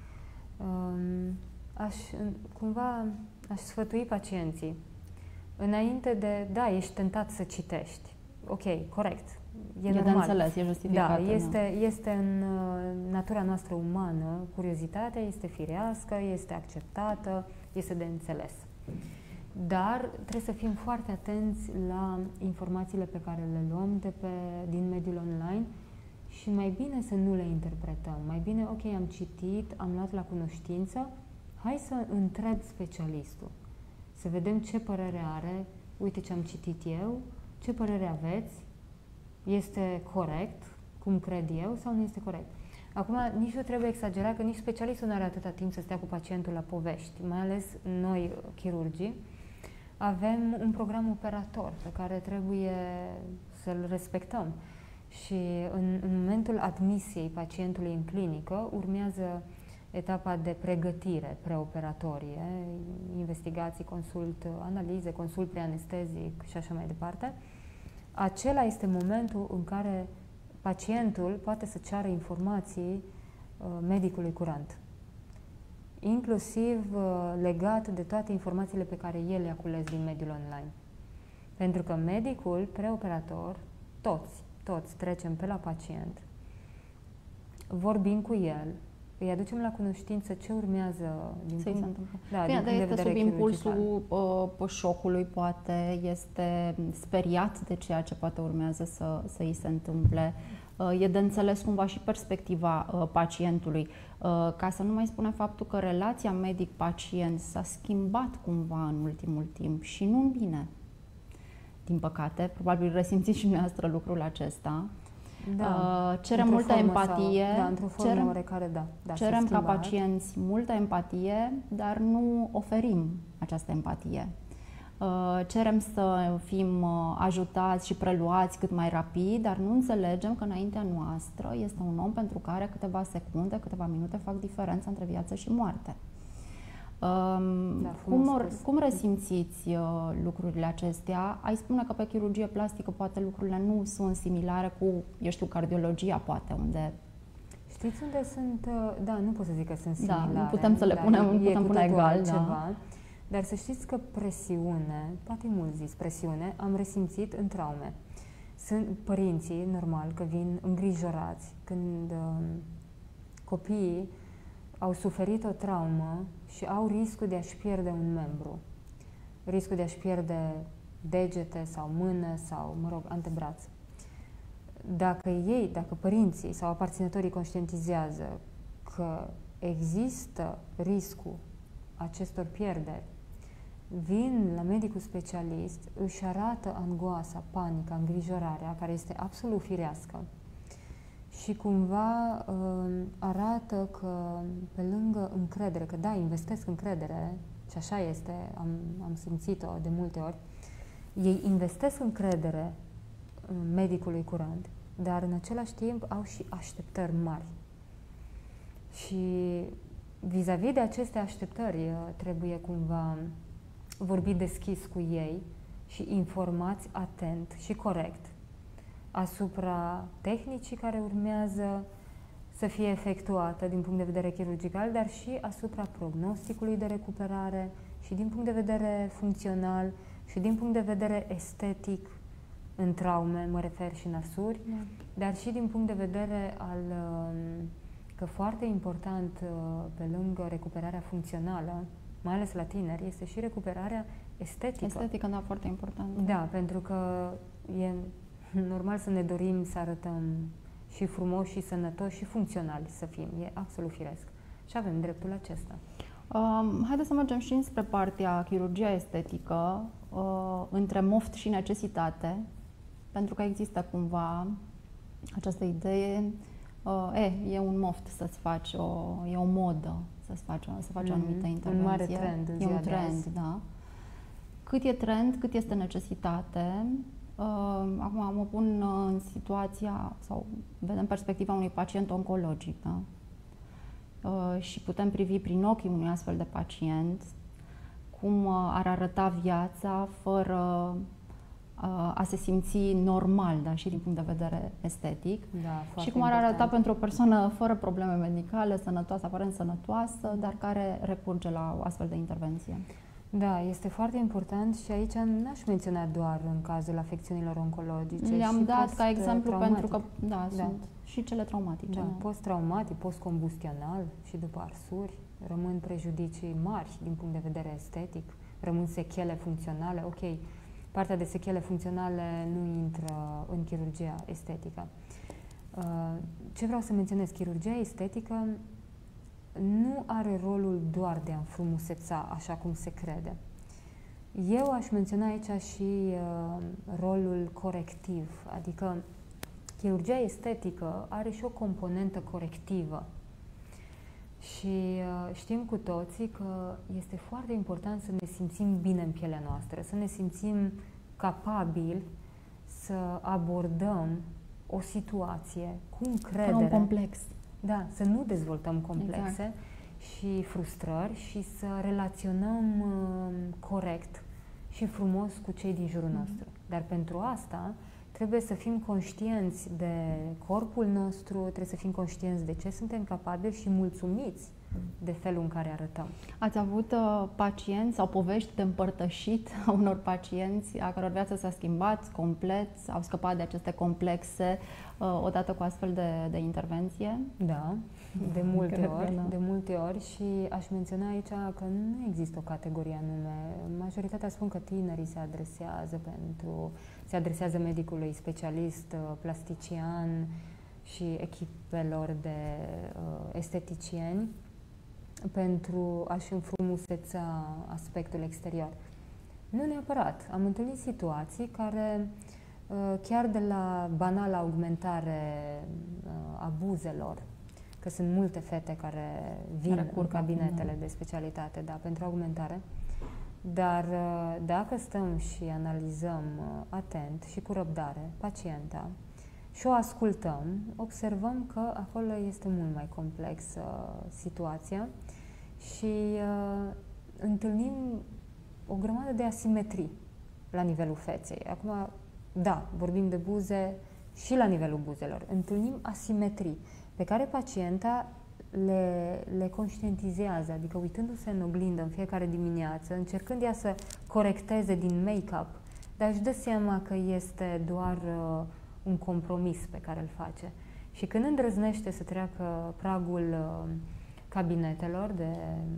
Aș sfătui pacienții înainte de, da, ești tentat să citești. Ok, corect. E normal. De înțeles, e justificat. Da, este în natura noastră umană, curiozitatea este firească, este acceptată, este de înțeles. Dar trebuie să fim foarte atenți la informațiile pe care le luăm din mediul online și mai bine să nu le interpretăm. Mai bine, ok, am citit, am luat la cunoștință, hai să întreb specialistul. Să vedem ce părere are, uite ce am citit eu, ce părere aveți, este corect, cum cred eu, sau nu este corect. Acum, nici nu trebuie exagerat că nici specialistul nu are atâta timp să stea cu pacientul la povești, mai ales noi, chirurgii, avem un program operator pe care trebuie să-l respectăm. Și în momentul admisiei pacientului în clinică urmează etapa de pregătire preoperatorie, investigații, consult, analize, consult preanestezic și așa mai departe. Acela este momentul în care pacientul poate să ceară informații medicului curant, inclusiv legat de toate informațiile pe care el le-a cules din mediul online. Pentru că medicul preoperator, toți trecem pe la pacient, vorbim cu el, îi aducem la cunoștință ce urmează din punct de vedere sub impulsul șocului, poate este speriat de ceea ce poate urmează să îi se întâmple. E de înțeles cumva și perspectiva pacientului, ca să nu mai spunem faptul că relația medic-pacient s-a schimbat cumva în ultimul timp și nu bine. Din păcate, probabil resimțiți și dumneavoastră lucrul acesta. Da, cerem multă empatie. Într-o formă oarecare, da. Cerem ca pacienți multă empatie, dar nu oferim această empatie. Cerem să fim ajutați și preluați cât mai rapid, dar nu înțelegem că înaintea noastră este un om pentru care câteva secunde, câteva minute fac diferența între viață și moarte. Cum resimțiți lucrurile acestea? Ai spune că pe chirurgie plastică poate lucrurile nu sunt similare cu, cardiologia poate, unde... Știți unde sunt? Da, nu pot să zic că sunt similare. Da, nu putem să le punem, nu putem pune egal, da. Dar să știți că presiune, poate mult zis presiune, am resimțit în traume. Sunt părinții, normal, că vin îngrijorați când copiii au suferit o traumă și au riscul de a-și pierde un membru. Riscul de a-și pierde degete sau mână sau, antebraț. Dacă părinții sau aparținătorii conștientizează că există riscul acestor pierderi, vin la medicul specialist, își arată angoasa, panica, îngrijorarea, care este absolut firească, și cumva arată că pe lângă încredere, că da, investesc încredere, și așa este, am simțit-o de multe ori, ei investesc încredere în medicului curant, dar în același timp au și așteptări mari. Și vis-a-vis de aceste așteptări trebuie cumva vorbit deschis cu ei și informați atent și corect asupra tehnicii care urmează să fie efectuată din punct de vedere chirurgical, dar și asupra prognosticului de recuperare și din punct de vedere funcțional și din punct de vedere estetic în traume, mă refer și nasuri, dar și din punct de vedere că foarte important pe lângă recuperarea funcțională, mai ales la tineri, este și recuperarea estetică. Estetică, da, foarte important. Da, pentru că normal să ne dorim să arătăm și frumoși, și sănătoși, și funcționali să fim. E absolut firesc. Și avem dreptul acesta. Haideți să mergem și spre partea chirurgia estetică, între moft și necesitate, pentru că există cumva această idee, e un moft să-ți faci e o modă să faci o anumită intervenție. Un mare trend în ziua E un trend, de azi. da. Cât e trend, cât este necesitate. Acum mă pun în situația, sau vedem perspectiva unui pacient oncologic, da? Și putem privi prin ochii unui astfel de pacient cum ar arăta viața fără a se simți normal, da, și din punct de vedere estetic. Da, și cum ar arăta pentru o persoană fără probleme medicale, sănătoasă, aparent sănătoasă, dar care recurge la o astfel de intervenție. Da, este foarte important și aici n-aș menționa doar în cazul afecțiunilor oncologice. Le-am dat ca exemplu pentru că, da, sunt și cele traumatice. Da, post-traumatic, post-combustional și după arsuri, rămân prejudicii mari din punct de vedere estetic, rămân sechele funcționale. Ok, partea de sechele funcționale nu intră în chirurgia estetică. Ce vreau să menționez? Chirurgia estetică nu are rolul doar de a înfrumuseța, așa cum se crede. Eu aș menționa aici și rolul corectiv, adică chirurgia estetică are și o componentă corectivă. Și știm cu toții că este foarte important să ne simțim bine în pielea noastră, să ne simțim capabili să abordăm o situație cu încredere. Fără un complex. Da, să nu dezvoltăm complexe și frustrări și să relaționăm corect și frumos cu cei din jurul nostru. Dar pentru asta trebuie să fim conștienți de corpul nostru, trebuie să fim conștienți de ce suntem capabili și mulțumiți de felul în care arătăm. Ați avut pacienți sau povești de împărtășit a unor pacienți a căror viață s-a schimbat complet, au scăpat de aceste complexe odată cu astfel de intervenție? Da, de multe ori și aș menționa aici că nu există o categorie anume. Majoritatea spun că tinerii se adresează medicului specialist, plastician și echipelor de esteticieni pentru a-și înfrumuseța aspectul exterior. Nu neapărat. Am întâlnit situații care, chiar de la banala augmentare a buzelor, că sunt multe fete care vin în cabinetele de specialitate, da, pentru augmentare, dar dacă stăm și analizăm atent și cu răbdare pacienta și o ascultăm, observăm că acolo este mult mai complexă situația și întâlnim o grămadă de asimetrii la nivelul feței. Acum, da, vorbim de buze și la nivelul buzelor. Întâlnim asimetrii pe care pacienta le conștientizează, adică uitându-se în oglindă în fiecare dimineață, încercând ea să corecteze din make-up, dar își dă seama că este doar un compromis pe care îl face. Și când îndrăznește să treacă pragul cabinetelor de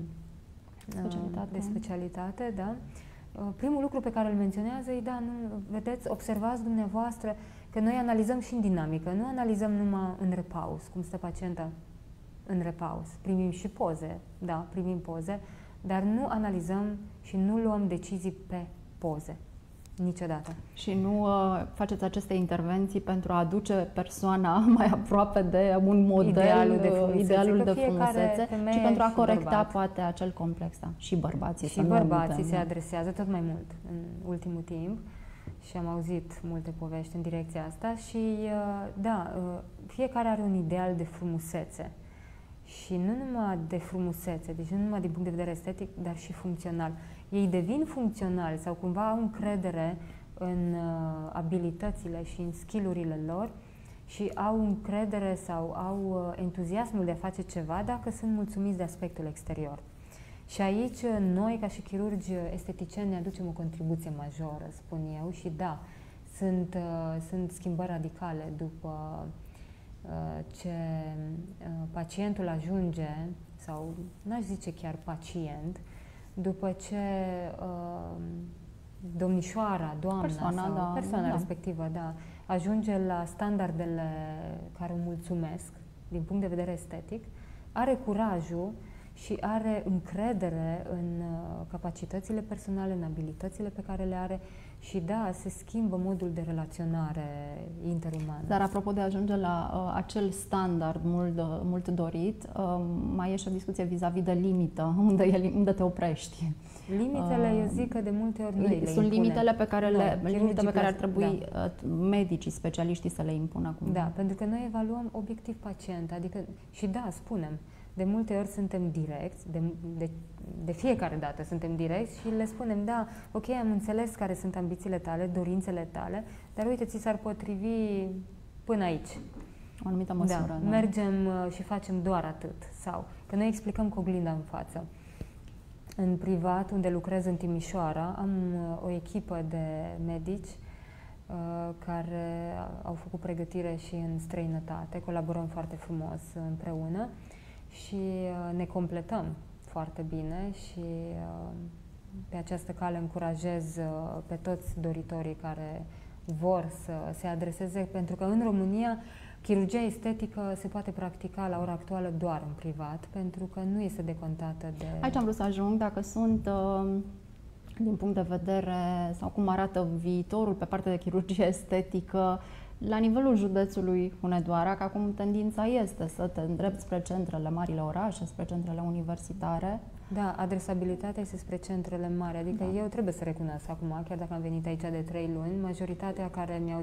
specialitate, da, primul lucru pe care îl menționează e, da, nu, vedeți, observați dumneavoastră că noi analizăm și în dinamică, nu analizăm numai în repaus, cum stă pacienta în repaus. Primim și poze, da, primim poze, dar nu analizăm și nu luăm decizii pe poze. Niciodată. Și nu faceți aceste intervenții pentru a aduce persoana mai aproape de un model, idealul de frumusețe, ci pentru a corecta poate acel complex. Da. Și bărbații. Și bărbații se adresează tot mai mult în ultimul timp și am auzit multe povești în direcția asta și da, fiecare are un ideal de frumusețe. Și nu numai de frumusețe, deci nu numai din punct de vedere estetic, dar și funcțional. Ei devin funcționali sau cumva au încredere în abilitățile și în skill-urile lor și au încredere sau au entuziasmul de a face ceva dacă sunt mulțumiți de aspectul exterior. Și aici noi, ca și chirurgi esteticieni, ne aducem o contribuție majoră, spun eu, și da, sunt schimbări radicale după ce pacientul ajunge, sau n-aș zice chiar pacient, după ce domnișoara, doamna persoana, sau da, persoana respectivă, da, ajunge la standardele care o mulțumesc din punct de vedere estetic, are curajul și are încredere în capacitățile personale, în abilitățile pe care le are și da, se schimbă modul de relaționare interuman. Dar apropo de a ajunge la acel standard mult dorit, mai e și o discuție vis-a-vis de limită, unde te oprești. Limitele, eu zic că de multe ori noi le sunt limitele pe care, limitele pe care ar trebui medicii, specialiștii să le impună acum. Da, pentru că noi evaluăm obiectiv pacient, adică și da, spunem, de multe ori suntem direcți, de fiecare dată suntem direcți și le spunem, da, ok, am înțeles care sunt ambițiile tale, dorințele tale, dar uite, ți s-ar potrivi până aici. O anumită măsură. Da, mergem și facem doar atât. Sau că noi explicăm cu oglinda în față. În privat, unde lucrez în Timișoara, am o echipă de medici care au făcut pregătire și în străinătate, colaborăm foarte frumos împreună și ne completăm foarte bine și pe această cale încurajez pe toți doritorii care vor să se adreseze, pentru că în România chirurgia estetică se poate practica la ora actuală doar în privat, pentru că nu este decontată de... Aici am vrut să ajung, dacă sunt, din punct de vedere, sau cum arată viitorul pe partea de chirurgie estetică, la nivelul județului Hunedoara, că acum tendința este să te îndrepți spre centrele, marile orașe, spre centrele universitare. Da, adresabilitatea este spre centrele mari, adică eu trebuie să recunosc acum, chiar dacă am venit aici de 3 luni, majoritatea care mi-au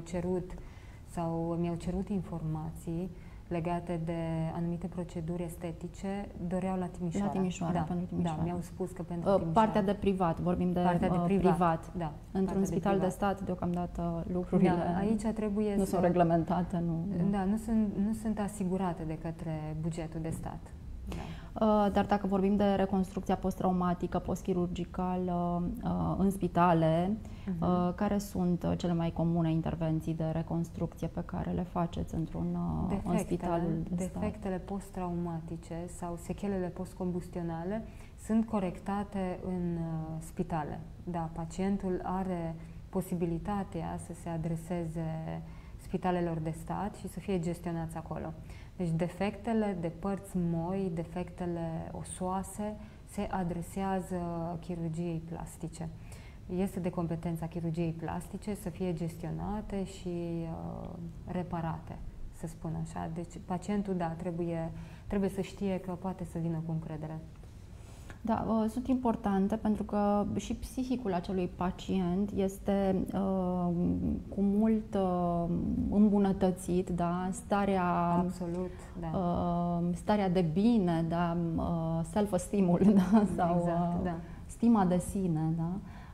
cerut informații legate de anumite proceduri estetice, doreau la Timișoara. La Timișoara, pentru Timișoara. Da, mi-au spus că pentru Timișoara. Partea de privat, vorbim de partea de privat. Da, într-un spital de stat, deocamdată lucrurile aici trebuie nu sunt reglementate. Da, nu sunt asigurate de către bugetul de stat. Da. Dar dacă vorbim de reconstrucția post-traumatică, post-chirurgicală în spitale, care sunt cele mai comune intervenții de reconstrucție pe care le faceți în spital de stat? Defectele post-traumatice sau sechelele post-combustionale sunt corectate în spitale. Da, pacientul are posibilitatea să se adreseze spitalelor de stat și să fie gestionați acolo. Deci defectele de părți moi, defectele osoase se adresează chirurgiei plastice. Este de competența chirurgiei plastice să fie gestionate și reparate, să spun așa. Deci pacientul, da, trebuie să știe că poate să vină cu încredere. Da, sunt importante pentru că și psihicul acelui pacient este cu mult îmbunătățit, da, absolut, da. Starea de bine, da, self-esteem-ul, da, sau exact, da. stima de sine, da,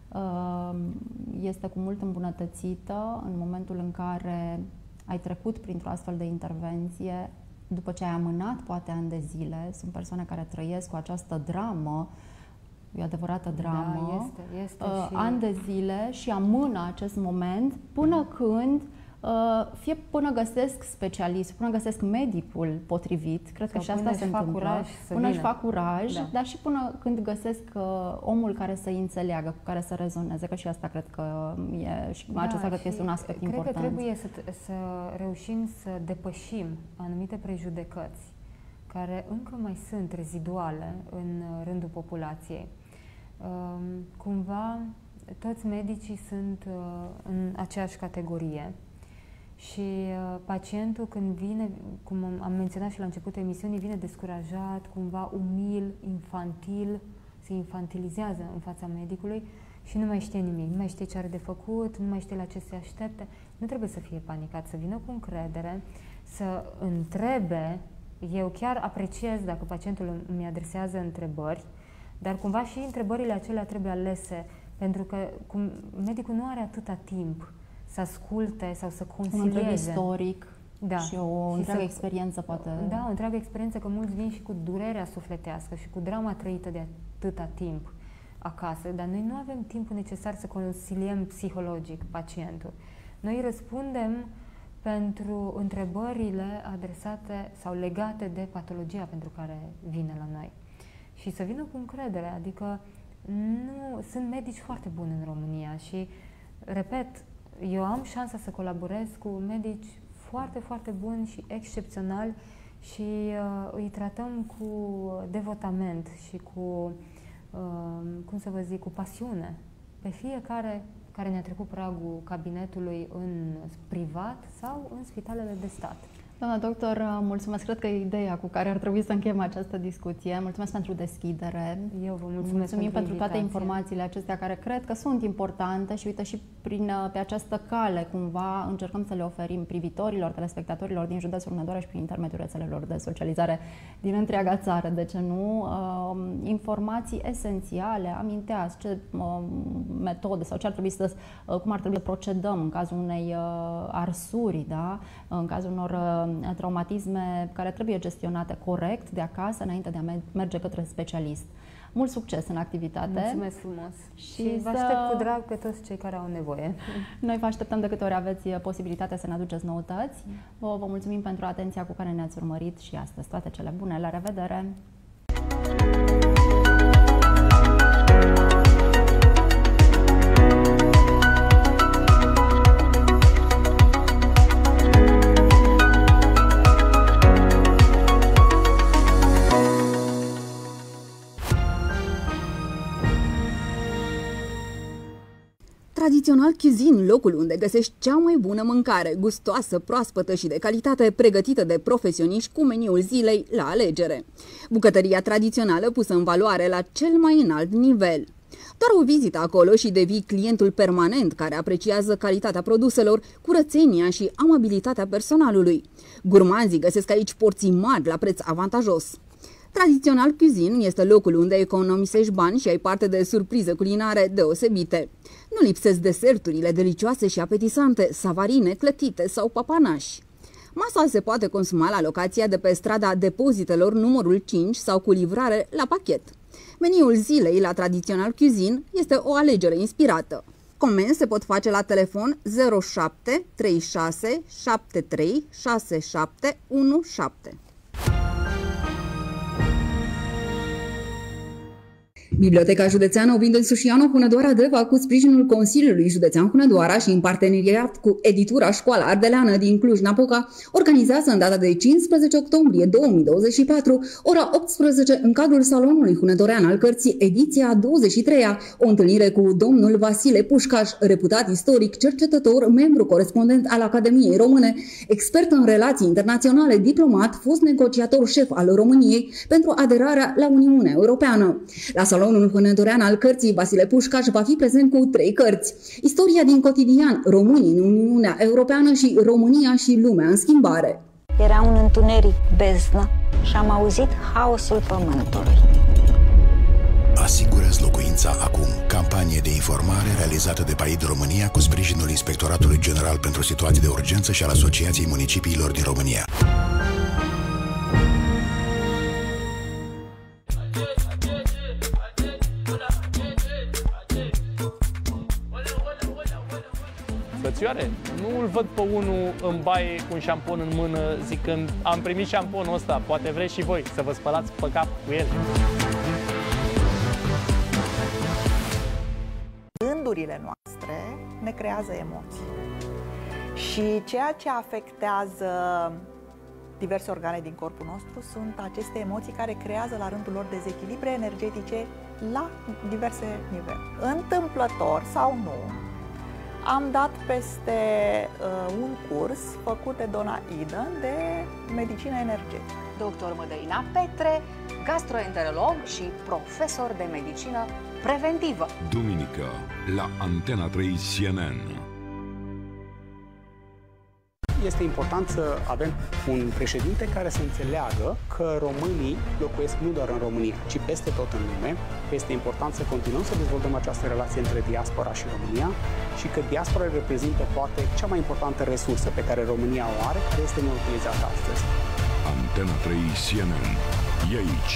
este cu mult îmbunătățită în momentul în care ai trecut printr-o astfel de intervenție. După ce ai amânat poate ani de zile, sunt persoane care trăiesc cu această dramă, e o adevărată dramă, da, este și... ani de zile și amână acest moment până când, fie până găsesc specialist, până găsesc medicul potrivit, cred că și asta se întâmplă, până își fac curaj, da. Dar și până când găsesc omul care să-i înțeleagă, cu care să rezoneze, că și asta cred că e, și da, acesta cred că este un aspect important. Cred că trebuie să reușim să depășim anumite prejudecăți care încă mai sunt reziduale în rândul populației. Cumva toți medicii sunt în aceeași categorie. Și pacientul când vine, cum am menționat și la începutul emisiunii, vine descurajat, cumva umil, infantil, se infantilizează în fața medicului și nu mai știe nimic, nu mai știe ce are de făcut, nu mai știe la ce se aștepte. Nu trebuie să fie panicat, să vină cu încredere, să întrebe. Eu chiar apreciez dacă pacientul îmi adresează întrebări, dar cumva și întrebările acelea trebuie alese, pentru că medicul nu are atâta timp să asculte sau să consilieze. Un întreg istoric, da. Și o întreagă experiență poate. Da, o întreagă experiență, că mulți vin și cu durerea sufletească și cu drama trăită de atâta timp acasă, dar noi nu avem timpul necesar să consiliem psihologic pacientul. Noi răspundem pentru întrebările adresate sau legate de patologia pentru care vine la noi. Și să vină cu încredere, adică nu sunt medici foarte buni în România și, repet, eu am șansa să colaborez cu medici foarte, foarte buni și excepționali și îi tratăm cu devotament și cu, cum să vă zic, cu pasiune. Pe fiecare care ne-a trecut pragul cabinetului în privat sau în spitalele de stat. Doamna doctor, mulțumesc. Cred că e ideea cu care ar trebui să încheiem această discuție. Mulțumesc pentru deschidere. Eu vă mulțumesc pentru toate informațiile acestea care cred că sunt importante și uite și pe această cale cumva încercăm să le oferim privitorilor, telespectatorilor din județul Hunedoara și prin intermediul rețelelor de socializare din întreaga țară, de ce nu, informații esențiale, aminteați ce metode sau ce ar trebui cum ar trebui să procedăm în cazul unei arsuri, da? În cazul unor traumatisme care trebuie gestionate corect de acasă înainte de a merge către specialist. Mult succes în activitate! Mulțumesc frumos! Și vă aștept cu drag pe toți cei care au nevoie. Noi vă așteptăm de câte ori aveți posibilitatea să ne aduceți noutăți. Vă mulțumim pentru atenția cu care ne-ați urmărit și astăzi. Toate cele bune! La revedere! Tradițional Cuisine, locul unde găsești cea mai bună mâncare, gustoasă, proaspătă și de calitate, pregătită de profesioniști cu meniul zilei la alegere. Bucătăria tradițională pusă în valoare la cel mai înalt nivel. Doar o vizită acolo și devii clientul permanent care apreciază calitatea produselor, curățenia și amabilitatea personalului. Gurmanzii găsesc aici porții mari la preț avantajos. Tradițional Cuisine este locul unde economisești bani și ai parte de surprize culinare deosebite. Nu lipsesc deserturile delicioase și apetisante, savarine, clătite sau papanași. Masa se poate consuma la locația de pe strada Depozitelor numărul 5 sau cu livrare la pachet. Meniul zilei la Tradițional Cuisine este o alegere inspirată. Comenzi se pot face la telefon 07 36 73 67 17. Biblioteca Județeană Ovidiu Sușianu Hunedoara Deva, cu sprijinul Consiliului Județean Hunedoara și în parteneriat cu editura Școala Ardeleană din Cluj-Napoca, organizează în data de 15 octombrie 2024, ora 18, în cadrul Salonului Hunedorean al Cărții, ediția 23-a, o întâlnire cu domnul Vasile Pușcaș, reputat istoric, cercetător, membru corespondent al Academiei Române, expert în relații internaționale, diplomat, fost negociator șef al României pentru aderarea la Uniunea Europeană. La Salonul Hunedorean al Cărții, Vasile Pușcaș va fi prezent cu 3 cărți: Istoria din cotidian, Românii în Uniunea Europeană și România și lumea în schimbare. Era un întuneric beznă și am auzit haosul pământului. Asigură-ți locuința acum. Campanie de informare realizată de PAID România cu sprijinul Inspectoratului General pentru Situații de Urgență și al Asociației Municipiilor din România. Frățioare, nu îl văd pe unul în baie cu un șampon în mână zicând: am primit șamponul ăsta, poate vreți și voi să vă spălați pe cap cu el. Gândurile noastre ne creează emoții. Și ceea ce afectează diverse organe din corpul nostru sunt aceste emoții care creează la rândul lor dezechilibre energetice la diverse nivele. Întâmplător sau nu, am dat peste un curs făcut de Dona Eden de medicină energetică. Dr. Mădălina Petre, gastroenterolog și profesor de medicină preventivă. Duminică, la Antena 3 CNN. Este important să avem un președinte care să înțeleagă că românii locuiesc nu doar în România, ci peste tot în lume. Este important să continuăm să dezvoltăm această relație între diaspora și România și că diaspora reprezintă poate cea mai importantă resursă pe care România o are, care este neutilizată astăzi. Antena 3 CNN. E aici.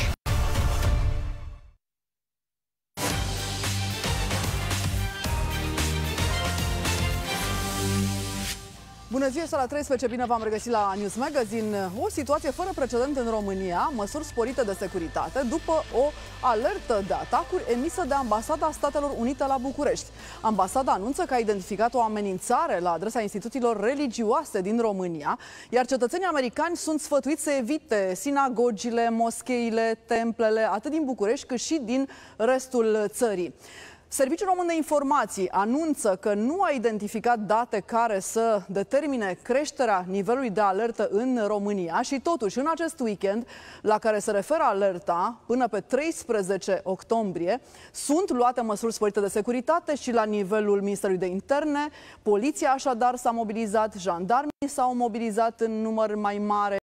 Bună Bună ziua, la 13, bine v-am regăsit la News Magazine. O situație fără precedent în România, măsuri sporite de securitate după o alertă de atacuri emisă de Ambasada Statelor Unite la București. Ambasada anunță că a identificat o amenințare la adresa instituțiilor religioase din România, iar cetățenii americani sunt sfătuiți să evite sinagogile, moscheile, templele, atât din București cât și din restul țării. Serviciul Român de Informații anunță că nu a identificat date care să determine creșterea nivelului de alertă în România și totuși în acest weekend la care se referă alerta până pe 13 octombrie sunt luate măsuri sporite de securitate și la nivelul Ministerului de Interne. Poliția așadar s-a mobilizat, jandarmii s-au mobilizat în număr mai mare